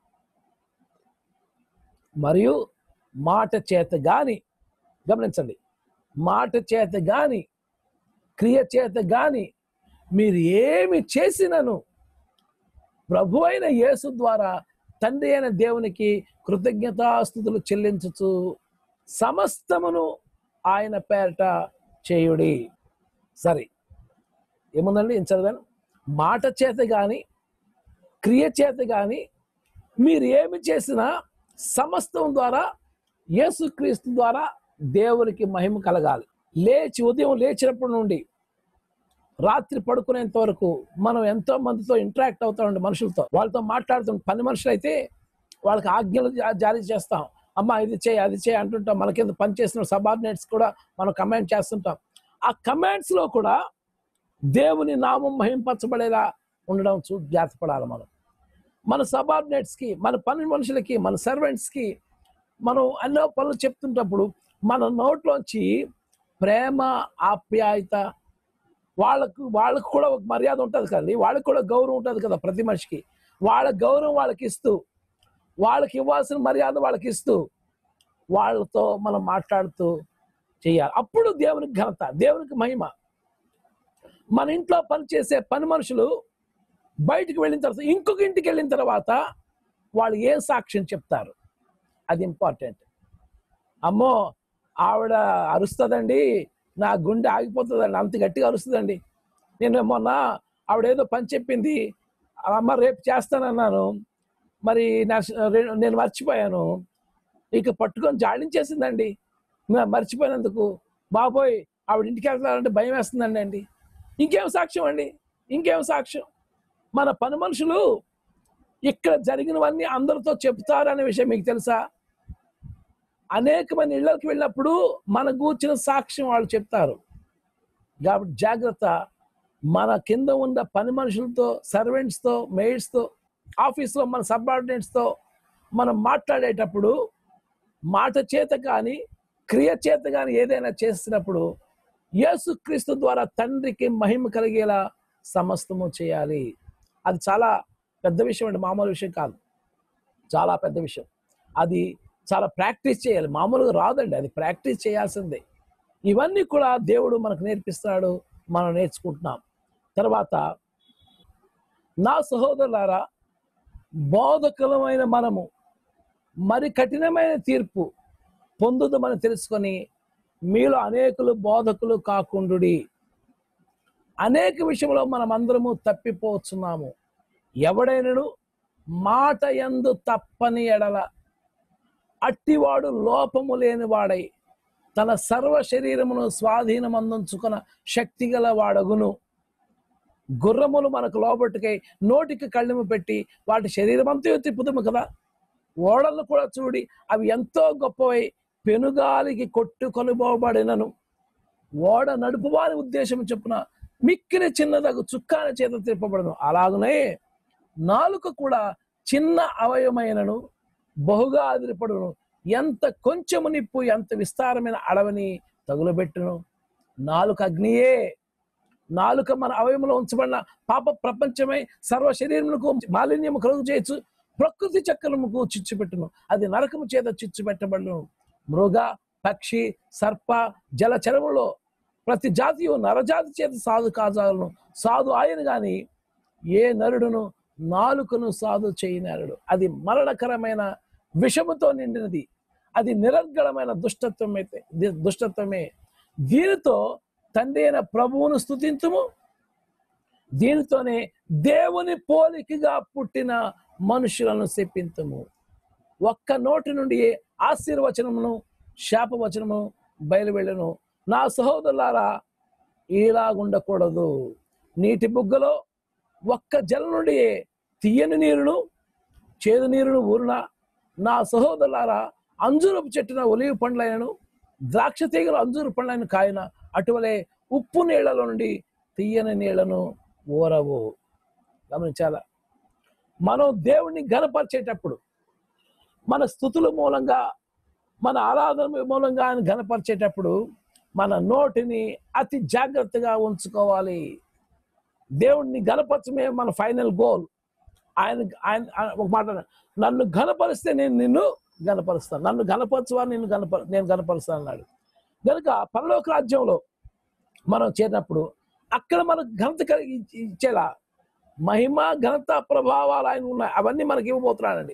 Speaker 4: మరియు మాట చేత గాని, గమనించండి, మాట చేత గాని క్రియ చేత గాని మీరు ఏమి చేసినను ప్రభు అయిన యేసు ద్వారా తండ్రి అయిన దేవునికి కృతజ్ఞతాస్తుతులు చెల్లించుచు సమస్తమును ఆయన పేరట చేయుడి. సరే, ఏముందండి ఏం చదివాను? మాట చేత గాని క్రియ చేత గాని మీరు ఏమి చేసినా సమస్తం ద్వారా యేసుక్రీస్తు ద్వారా దేవునికి మహిమ కలగాలి. లేచి ఉదయం లేచినప్పటి నుండి రాత్రి పడుకునేంత వరకు మనం ఎంతో మందితో ఇంటరాక్ట్ అవుతామండి, మనుషులతో, వాళ్ళతో మాట్లాడుతాం. పని మనుషులు అయితే వాళ్ళకి ఆజ్ఞలు జారీ చేస్తాం, అమ్మ ఇది చేయి అది చేయి అంటుంటాం. మనకింద పని చేసిన సబార్డినేట్స్ కూడా మనం కమాండ్ చేస్తుంటాం. ఆ కమాండ్స్ లో కూడా దేవుని నామం మహింపరచబడేలా ఉండడం చూ జాగ్రత్తపడాలి. మనం మన సబార్డినేట్స్ కి, మన పని మనుషులకి, మన సర్వెంట్స్ కి మనం ఎన్నో పనులు చెప్తుంటప్పుడు మన నోట్లోంచి ప్రేమ, ఆప్యాయత, వాళ్ళకు వాళ్ళకు కూడా ఒక మర్యాద ఉంటుంది కదండి, వాళ్ళకి కూడా గౌరవం ఉంటుంది కదా ప్రతి మనిషికి. వాళ్ళ గౌరవం వాళ్ళకి ఇస్తూ, వాళ్ళకి ఇవ్వాల్సిన మర్యాద వాళ్ళకి ఇస్తూ, వాళ్ళతో మనం మాట్లాడుతూ చేయాలి. అప్పుడు దేవునికి ఘనత, దేవునికి మహిమ. మన ఇంట్లో పనిచేసే పని మనుషులు బయటికి వెళ్ళిన తర్వాత, ఇంకొక ఇంటికి వెళ్ళిన తర్వాత వాళ్ళు ఏం సాక్ష్యం చెప్తారు, అది ఇంపార్టెంట్. అమ్మో ఆవిడ అరుస్తుందండి, నా గుండె ఆగిపోతుందండి, అంత గట్టిగా అరుస్తుందండి. నేను మొన్న ఆవిడ ఏదో పని చెప్పింది, అమ్మ రేపు చేస్తానన్నాను, మరి నా నేను మర్చిపోయాను, ఇక పట్టుకొని జాడించేసిందండి, మర్చిపోయినందుకు బాబోయ్ ఆవిడ ఇంటికి వెళ్తానంటే భయం వేస్తుందండి అండి. ఇంకేం సాక్ష్యం అండి, ఇంకేం సాక్ష్యం? మన పని మనుషులు ఇక్కడ జరిగినవన్నీ అందరితో చెప్తారు అనే విషయం మీకు తెలుసా? అనేక మంది ఇళ్ళకి వెళ్ళినప్పుడు మన గూర్చిన సాక్ష్యం వాళ్ళు చెప్తారు. కాబట్టి జాగ్రత్త. మన కింద ఉన్న పని మనుషులతో, సర్వెంట్స్తో, మెయిడ్స్తో, ఆఫీస్లో మన సబార్డినేట్స్తో మనం మాట్లాడేటప్పుడు మాట చేత కానీ క్రియ చేత కానీ ఏదైనా చేసినప్పుడు యేసుక్రీస్తు ద్వారా తండ్రికి మహిమ కలిగేలా సమస్తము చేయాలి. అది చాలా పెద్ద విషయం అండి, మామూలు విషయం కాదు, చాలా పెద్ద విషయం. అది చాలా ప్రాక్టీస్ చేయాలి, మామూలుగా రాదండి, అది ప్రాక్టీస్ చేయాల్సిందే. ఇవన్నీ కూడా దేవుడు మనకు నేర్పిస్తాడు, మనం నేర్చుకుంటున్నాం. తర్వాత, నా సహోదరులారా, బోధకులమైన మనము మరి కఠినమైన తీర్పు పొందుదమని తెలుసుకొని మీలో అనేకులు బోధకులు కాకుండుడి. అనేక విషయంలో మనం అందరము తప్పిపోతున్నాము. ఎవడైనను మాట యందు తప్పని ఎడల అట్టివాడు లోపము లేని వాడై తన సర్వ శరీరమును స్వాధీనమందుంచుకున్న శక్తి గల వాడగును. గుర్రములు మనకు లోబట్టుకై నోటికి కళ్ళెము పెట్టి వాటి శరీరం అంతా తిప్పుతాము కదా. ఓడలను కూడా చూడి అవి ఎంతో గొప్పవై పెనుగాలికి కొట్టుకొనిపోబడినను ఓడ నడుపువాని ఉద్దేశం చొప్పున మిక్కిలి చిన్నదగు చుక్కాని చేత తిప్పబడను. అలాగనే నాలుక కూడా చిన్న అవయవమైనను బహుగా అదిరిపడును. ఎంత కొంచెము నిప్పు ఎంత విస్తారమైన అడవిని తగులబెట్టును. నాలుక అగ్నియే. నాలుక మన అవయవంలో ఉంచబడిన పాప ప్రపంచమై సర్వ శరీరములకు మాలిన్యము కలుగు చేయొచ్చు. ప్రకృతి చక్రముకు చిచ్చు పెట్టును. అది నరకము చేత చిచ్చు పెట్టబడును. మృగ, పక్షి, సర్ప, జలచరములో ప్రతి జాతియు నరజాతి చేత సాధు కాజాలను. సాధు ఆయన గాని ఏ నరుడును నాలుకను సాధు చేయనేరడు. అది మరణకరమైన విషముతో నిండినది, అది నిరర్గళమైన దుష్టత్వం అయితే దుష్టత్వమే. దీనితో తండ్రి అయిన ప్రభువును స్తుతించుము, దీనితోనే దేవుని పోలికగా పుట్టిన మనుషులను శపింతుము. ఒక్క నోటి నుండి ఆశీర్వచనమును శాపవచనము బయలువెళ్ళను. నా సహోదరులారా, ఇలాగుండకూడదు. నీటి బుగ్గలో ఒక్క జల నుండి తీయని నీరును చేదు నీరును ఊరిన నా సహోదరులారా, అంజూరపు చెట్టున ఒలివ పండ్లైనను ద్రాక్ష తీగలు అంజూరు పండ్లైన కాయన అటువలే ఉప్పు నీళ్లలో నుండి తీయని నీళ్లను ఊరవు. గమనించాలా, మనం దేవుణ్ణి ఘనపరిచేటప్పుడు మన స్తుతుల మూలంగా మన ఆరాధన మూలంగా ఆయన ఘనపరిచేటప్పుడు మన నోటిని అతి జాగ్రత్తగా ఉంచుకోవాలి. దేవుణ్ణి ఘనపరచమే మన ఫైనల్ గోల్. ఆయన ఆయన ఒక మాట, నన్ను ఘనపరిస్తే నేను నిన్ను ఘనపరుస్తాను, నన్ను ఘనపరచువా నిన్ను ఘనప నేను ఘనపరుస్తాను అన్నాడు. కనుక పరలోక రాజ్యంలో మనం చేరినప్పుడు అక్కడ మనకు ఘనత కలిగి ఇచ్చేలా మహిమ ఘనత ప్రభావాలు ఆయన ఉన్నాయి, అవన్నీ మనకి ఇవ్వబోతున్నాడండి.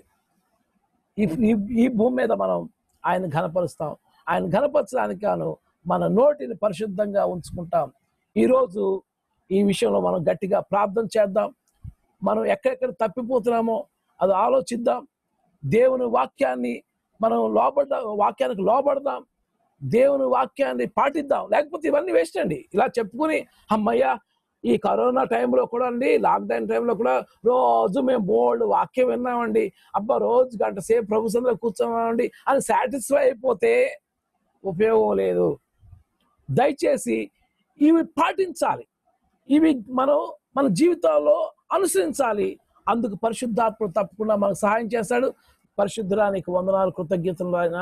Speaker 4: ఈ ఈ భూమి మీద మనం ఆయన ఘనపరుస్తాం. ఆయన ఘనపరచడానికి గాను మన నోటిని పరిశుద్ధంగా ఉంచుకుంటాం. ఈరోజు ఈ విషయంలో మనం గట్టిగా ప్రార్థన చేద్దాం. మనం ఎక్కడెక్కడ తప్పిపోతున్నామో అది ఆలోచిద్దాం. దేవుని వాక్యాన్ని మనం లోబడ వాక్యానికి లోబడదాం, దేవుని వాక్యాన్ని పాటిద్దాం. లేకపోతే ఇవన్నీ వేస్ట్ అండి. ఇలా చెప్పుకుని అమ్మయ్య ఈ కరోనా టైంలో కూడా అండి, లాక్డౌన్ టైంలో కూడా రోజు మేము బోల్డ్ వాక్యం విన్నామండి, అబ్బా రోజు గంట సేపు ప్రభు సన్నిధిలో కూర్చోమండి అని సాటిస్ఫై అయిపోతే ఉపయోగం లేదు. దయచేసి ఇవి పాటించాలి, ఇవి మనం మన జీవితాల్లో అనుసరించాలి. అందుకు పరిశుద్ధాత్మ తప్పకుండా మనకు సహాయం చేస్తాడు. పరిశుద్ధురానికి వందనాలు, కృతజ్ఞతలు. ఆయన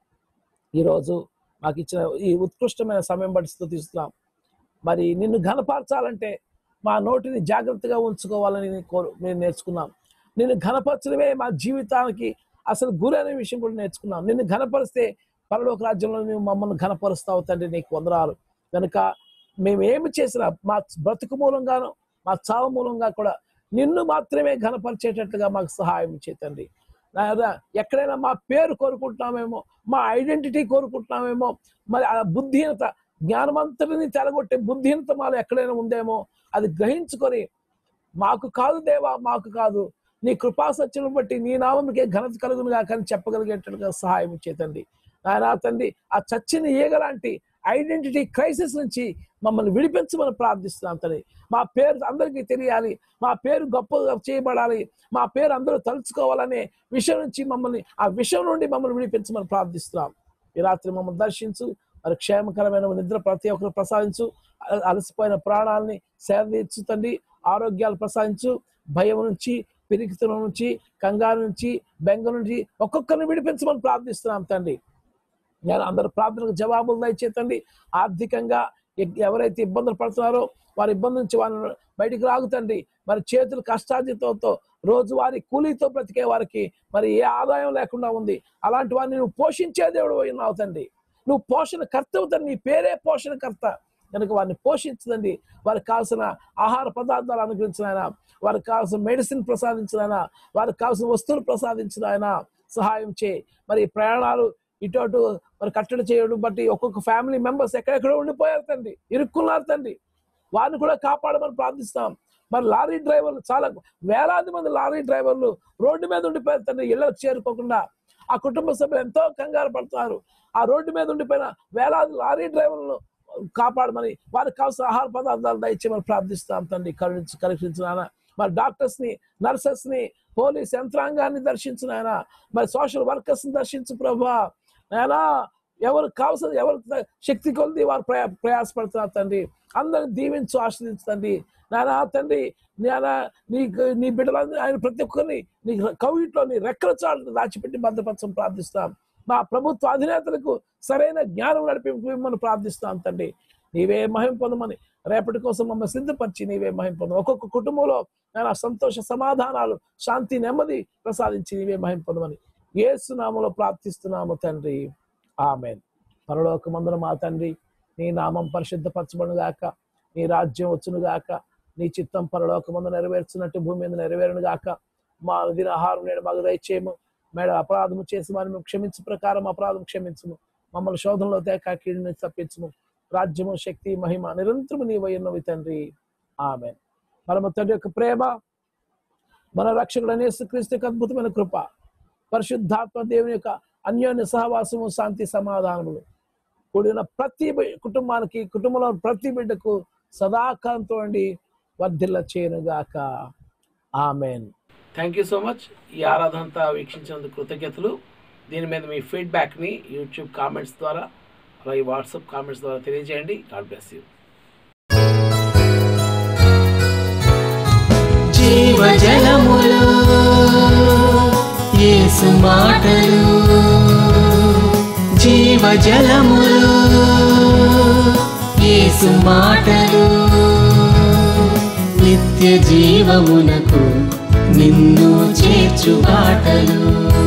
Speaker 4: ఈరోజు మాకు ఇచ్చిన ఈ ఉత్కృష్టమైన సమయం బట్టి స్తుతిస్తున్నాం. మరి నిన్ను ఘనపరచాలంటే మా నోటిని జాగ్రత్తగా ఉంచుకోవాలని కోరు మేము నేర్చుకున్నాం. నిన్ను ఘనపరచడమే మా జీవితానికి అసలు గురి అనే విషయం కూడా నేర్చుకున్నాం. నిన్ను ఘనపరిస్తే పరలోక రాజ్యంలో నువ్వు మమ్మల్ని ఘనపరుస్తావు తండ్రి, నీకు వందనాలు. కనుక మేము ఏమి చేసినా మా బ్రతుకు మూలంగాను మా చావు మూలంగా కూడా నిన్ను మాత్రమే ఘనపరిచేటట్లుగా మాకు సహాయం చేతండి. ఎక్కడైనా మా పేరు కోరుకుంటున్నామేమో, మా ఐడెంటిటీ కోరుకుంటున్నామేమో, మరి ఆ బుద్ధిహీనత, జ్ఞానమంతటిని తెలగొట్టే బుద్ధిహీనత మాలో ఎక్కడైనా ఉందేమో అది గ్రహించుకొని మాకు కాదు దేవా, మాకు కాదు, నీ కృపాసత్యం బట్టి నీ నామంకే ఘనత కలుగునుగా కానీ చెప్పగలిగేటట్టుగా సహాయం చేతండి. నాయనా తండ్రి, ఆ చచ్చిన ఈగలాంటి ఐడెంటిటీ క్రైసిస్ నుంచి మమ్మల్ని విడిపించమని ప్రార్థిస్తున్నాం తండ్రి. మా పేరు అందరికీ తెలియాలి, మా పేరు గొప్పగా చేయబడాలి, మా పేరు అందరూ తలుచుకోవాలనే విషయం నుంచి మమ్మల్ని, ఆ విషయం నుండి మమ్మల్ని విడిపించమని ప్రార్థిస్తున్నాం. ఈ రాత్రి మమ్మల్ని దర్శించు, మరి క్షేమకరమైన నిద్ర ప్రతి ఒక్కరు ప్రసాదించు, అలసిపోయిన ప్రాణాలని సేదతీర్చు తండ్రి, ఆరోగ్యాలు ప్రసాదించు, భయం నుంచి, పిరికితనం నుంచి, కంగారు నుంచి, బెంగ నుంచి ఒక్కొక్కరిని విడిపించమని ప్రార్థిస్తున్నాం తండ్రి. నేను అందరు ప్రార్థనకు జవాబులు దయచేతండి. ఆర్థికంగా ఎవరైతే ఇబ్బందులు పడుతున్నారో వారి ఇబ్బంది నుంచి వారిని బయటికి రాగుతండి. మరి చేతులు కష్టార్జితంతో రోజువారీ కూలీతో బ్రతికే వారికి మరి ఏ ఆదాయం లేకుండా ఉంది, అలాంటి వారిని నువ్వు పోషించే దేవుడు అయినావు తండ్రి. నువ్వు పోషణ కర్త అవుతాను, నీ పేరే పోషణ కర్త కనుక వారిని పోషించదండి. వారికి కావాల్సిన ఆహార పదార్థాలు అనుగ్రహించిన ఆయన, వారికి కావాల్సిన మెడిసిన్ ప్రసాదించిన ఆయన, వారికి కావాల్సిన వస్తువులు ప్రసాదించిన ఆయన సహాయం చేయి. మరి ప్రయాణాలు ఇటు అటు మరి కట్టడి చేయడం బట్టి ఒక్కొక్క ఫ్యామిలీ మెంబర్స్ ఎక్కడెక్కడో ఉండిపోయారు తండ్రి, ఇరుక్కున్నారు తండ్రి, వారిని కూడా కాపాడమని ప్రార్థిస్తాం. మరి లారీ డ్రైవర్లు, చాలా వేలాది మంది లారీ డ్రైవర్లు రోడ్డు మీద ఉండిపోయారు తండ్రి, ఇళ్ళకి చేరుకోకుండా. ఆ కుటుంబ సభ్యులు ఎంతో కంగారు పడుతున్నారు. ఆ రోడ్డు మీద ఉండిపోయిన వేలాది లారీ డ్రైవర్లను కాపాడమని, వారికి కావాల్సిన ఆహార పదార్థాలు దయచేయమని ప్రార్థిస్తాం తండ్రి. కరుణించి కరుణించిన ఆయన, మరి డాక్టర్స్ ని, నర్సెస్ ని, పోలీస్ యంత్రాంగాన్ని దర్శించిన ఆయన, మరి సోషల్ వర్కర్స్ ని దర్శించు ప్రభా. నాయనా ఎవరు కావాల్సిన, ఎవరు శక్తి కొలిది వారు ప్రయా ప్రయాసపడుతున్నారు తండ్రి. అందరిని దీవించు, ఆశ్రదించండి నాయనా తండ్రి. నాయనా నీకు నీ బిడ్డలందరూ ఆయన ప్రతి ఒక్కరిని నీ కవిట్లో నీ రెక్కల చాటు దాచిపెట్టి భద్రపరచం ప్రార్థిస్తాం. మా ప్రభుత్వ అధినేతలకు సరైన జ్ఞానం నడిపి ప్రార్థిస్తాం తండ్రి. నీవే మహిమ పొందమని, రేపటి కోసం మమ్మల్ని సిద్ధపరిచి నీవే మహిమ పొందమని, ఒక్కొక్క కుటుంబంలో నేను సంతోష సమాధానాలు, శాంతి, నెమ్మది ప్రసాదించి నీవే మహిమ పొందమని యేసు నామములో ప్రార్థిస్తున్నాము తండ్రి, ఆమేన్. పరలోకమందున మా తండ్రి, నీ నామం పరిశుద్ధపరచబడును గాక, నీ రాజ్యం వచ్చును గాక, నీ చిత్తం పరలోకమందు నెరవేర్చినట్టు భూమి మీద నెరవేరును గాక. మా దిన ఆహారం నేడు మాకు దయచేయము. మేడ అపరాధము చేసి వారిని క్షమించు ప్రకారం అపరాధం క్షమించుము. మమ్మల్ని శోధనలో తేక కీడుని తప్పించుము. రాజ్యము, శక్తి, మహిమ నిరంతరము నీవై ఉన్నవి తండ్రి. ఆమేన్. పరమ తండ్రి యొక్క ప్రేమ, మన రక్షకుడైన యేసుక్రీస్తు యొక్క అద్భుతమైన కృప, పరిశుద్ధాత్మ దేవుని యొక్క అన్యోన్య సహవాసము, శాంతి, సమాధానములు కూడిన ప్రతి కుటుంబానికి, కుటుంబంలో ప్రతి బిడ్డకు సదాకాలంతో అండి వర్ధిల్ల చేయనుగాక. Amen. Thank you so much. ఈ ఆరాధన అంతా వీక్షించినందుకు కృతజ్ఞతలు. దీని మీద మీ ఫీడ్బ్యాక్ని యూట్యూబ్ కామెంట్స్ ద్వారా, అలాగే వాట్సాప్ కామెంట్స్ ద్వారా తెలియజేయండి. God bless you.
Speaker 1: జీవజలములు యేసు మాటలు, జీవజలములు యేసు మాటలు, నిత్య జీవమునకు నిన్ను చేర్చు బాటలు,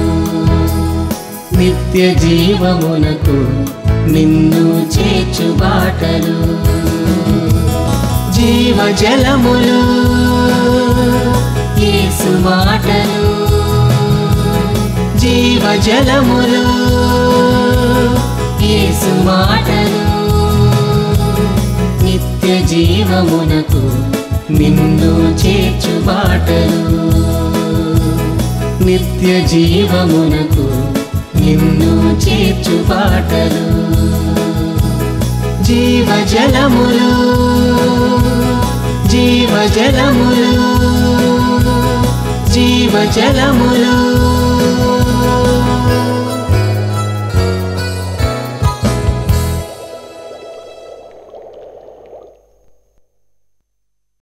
Speaker 1: నిత్య జీవమునకు నిన్ను చేర్చు బాటలు. జీవజలములు యేసు మాటలు, జీవజలములు యేసు మాటలు, నిత్య జీవమునకు నిన్ను చేర్చు బాటలు, నిత్య జీవమునకు నిన్ను చేర్చు బాటలు. జీవజలములు జీవజలములు జీవజలములు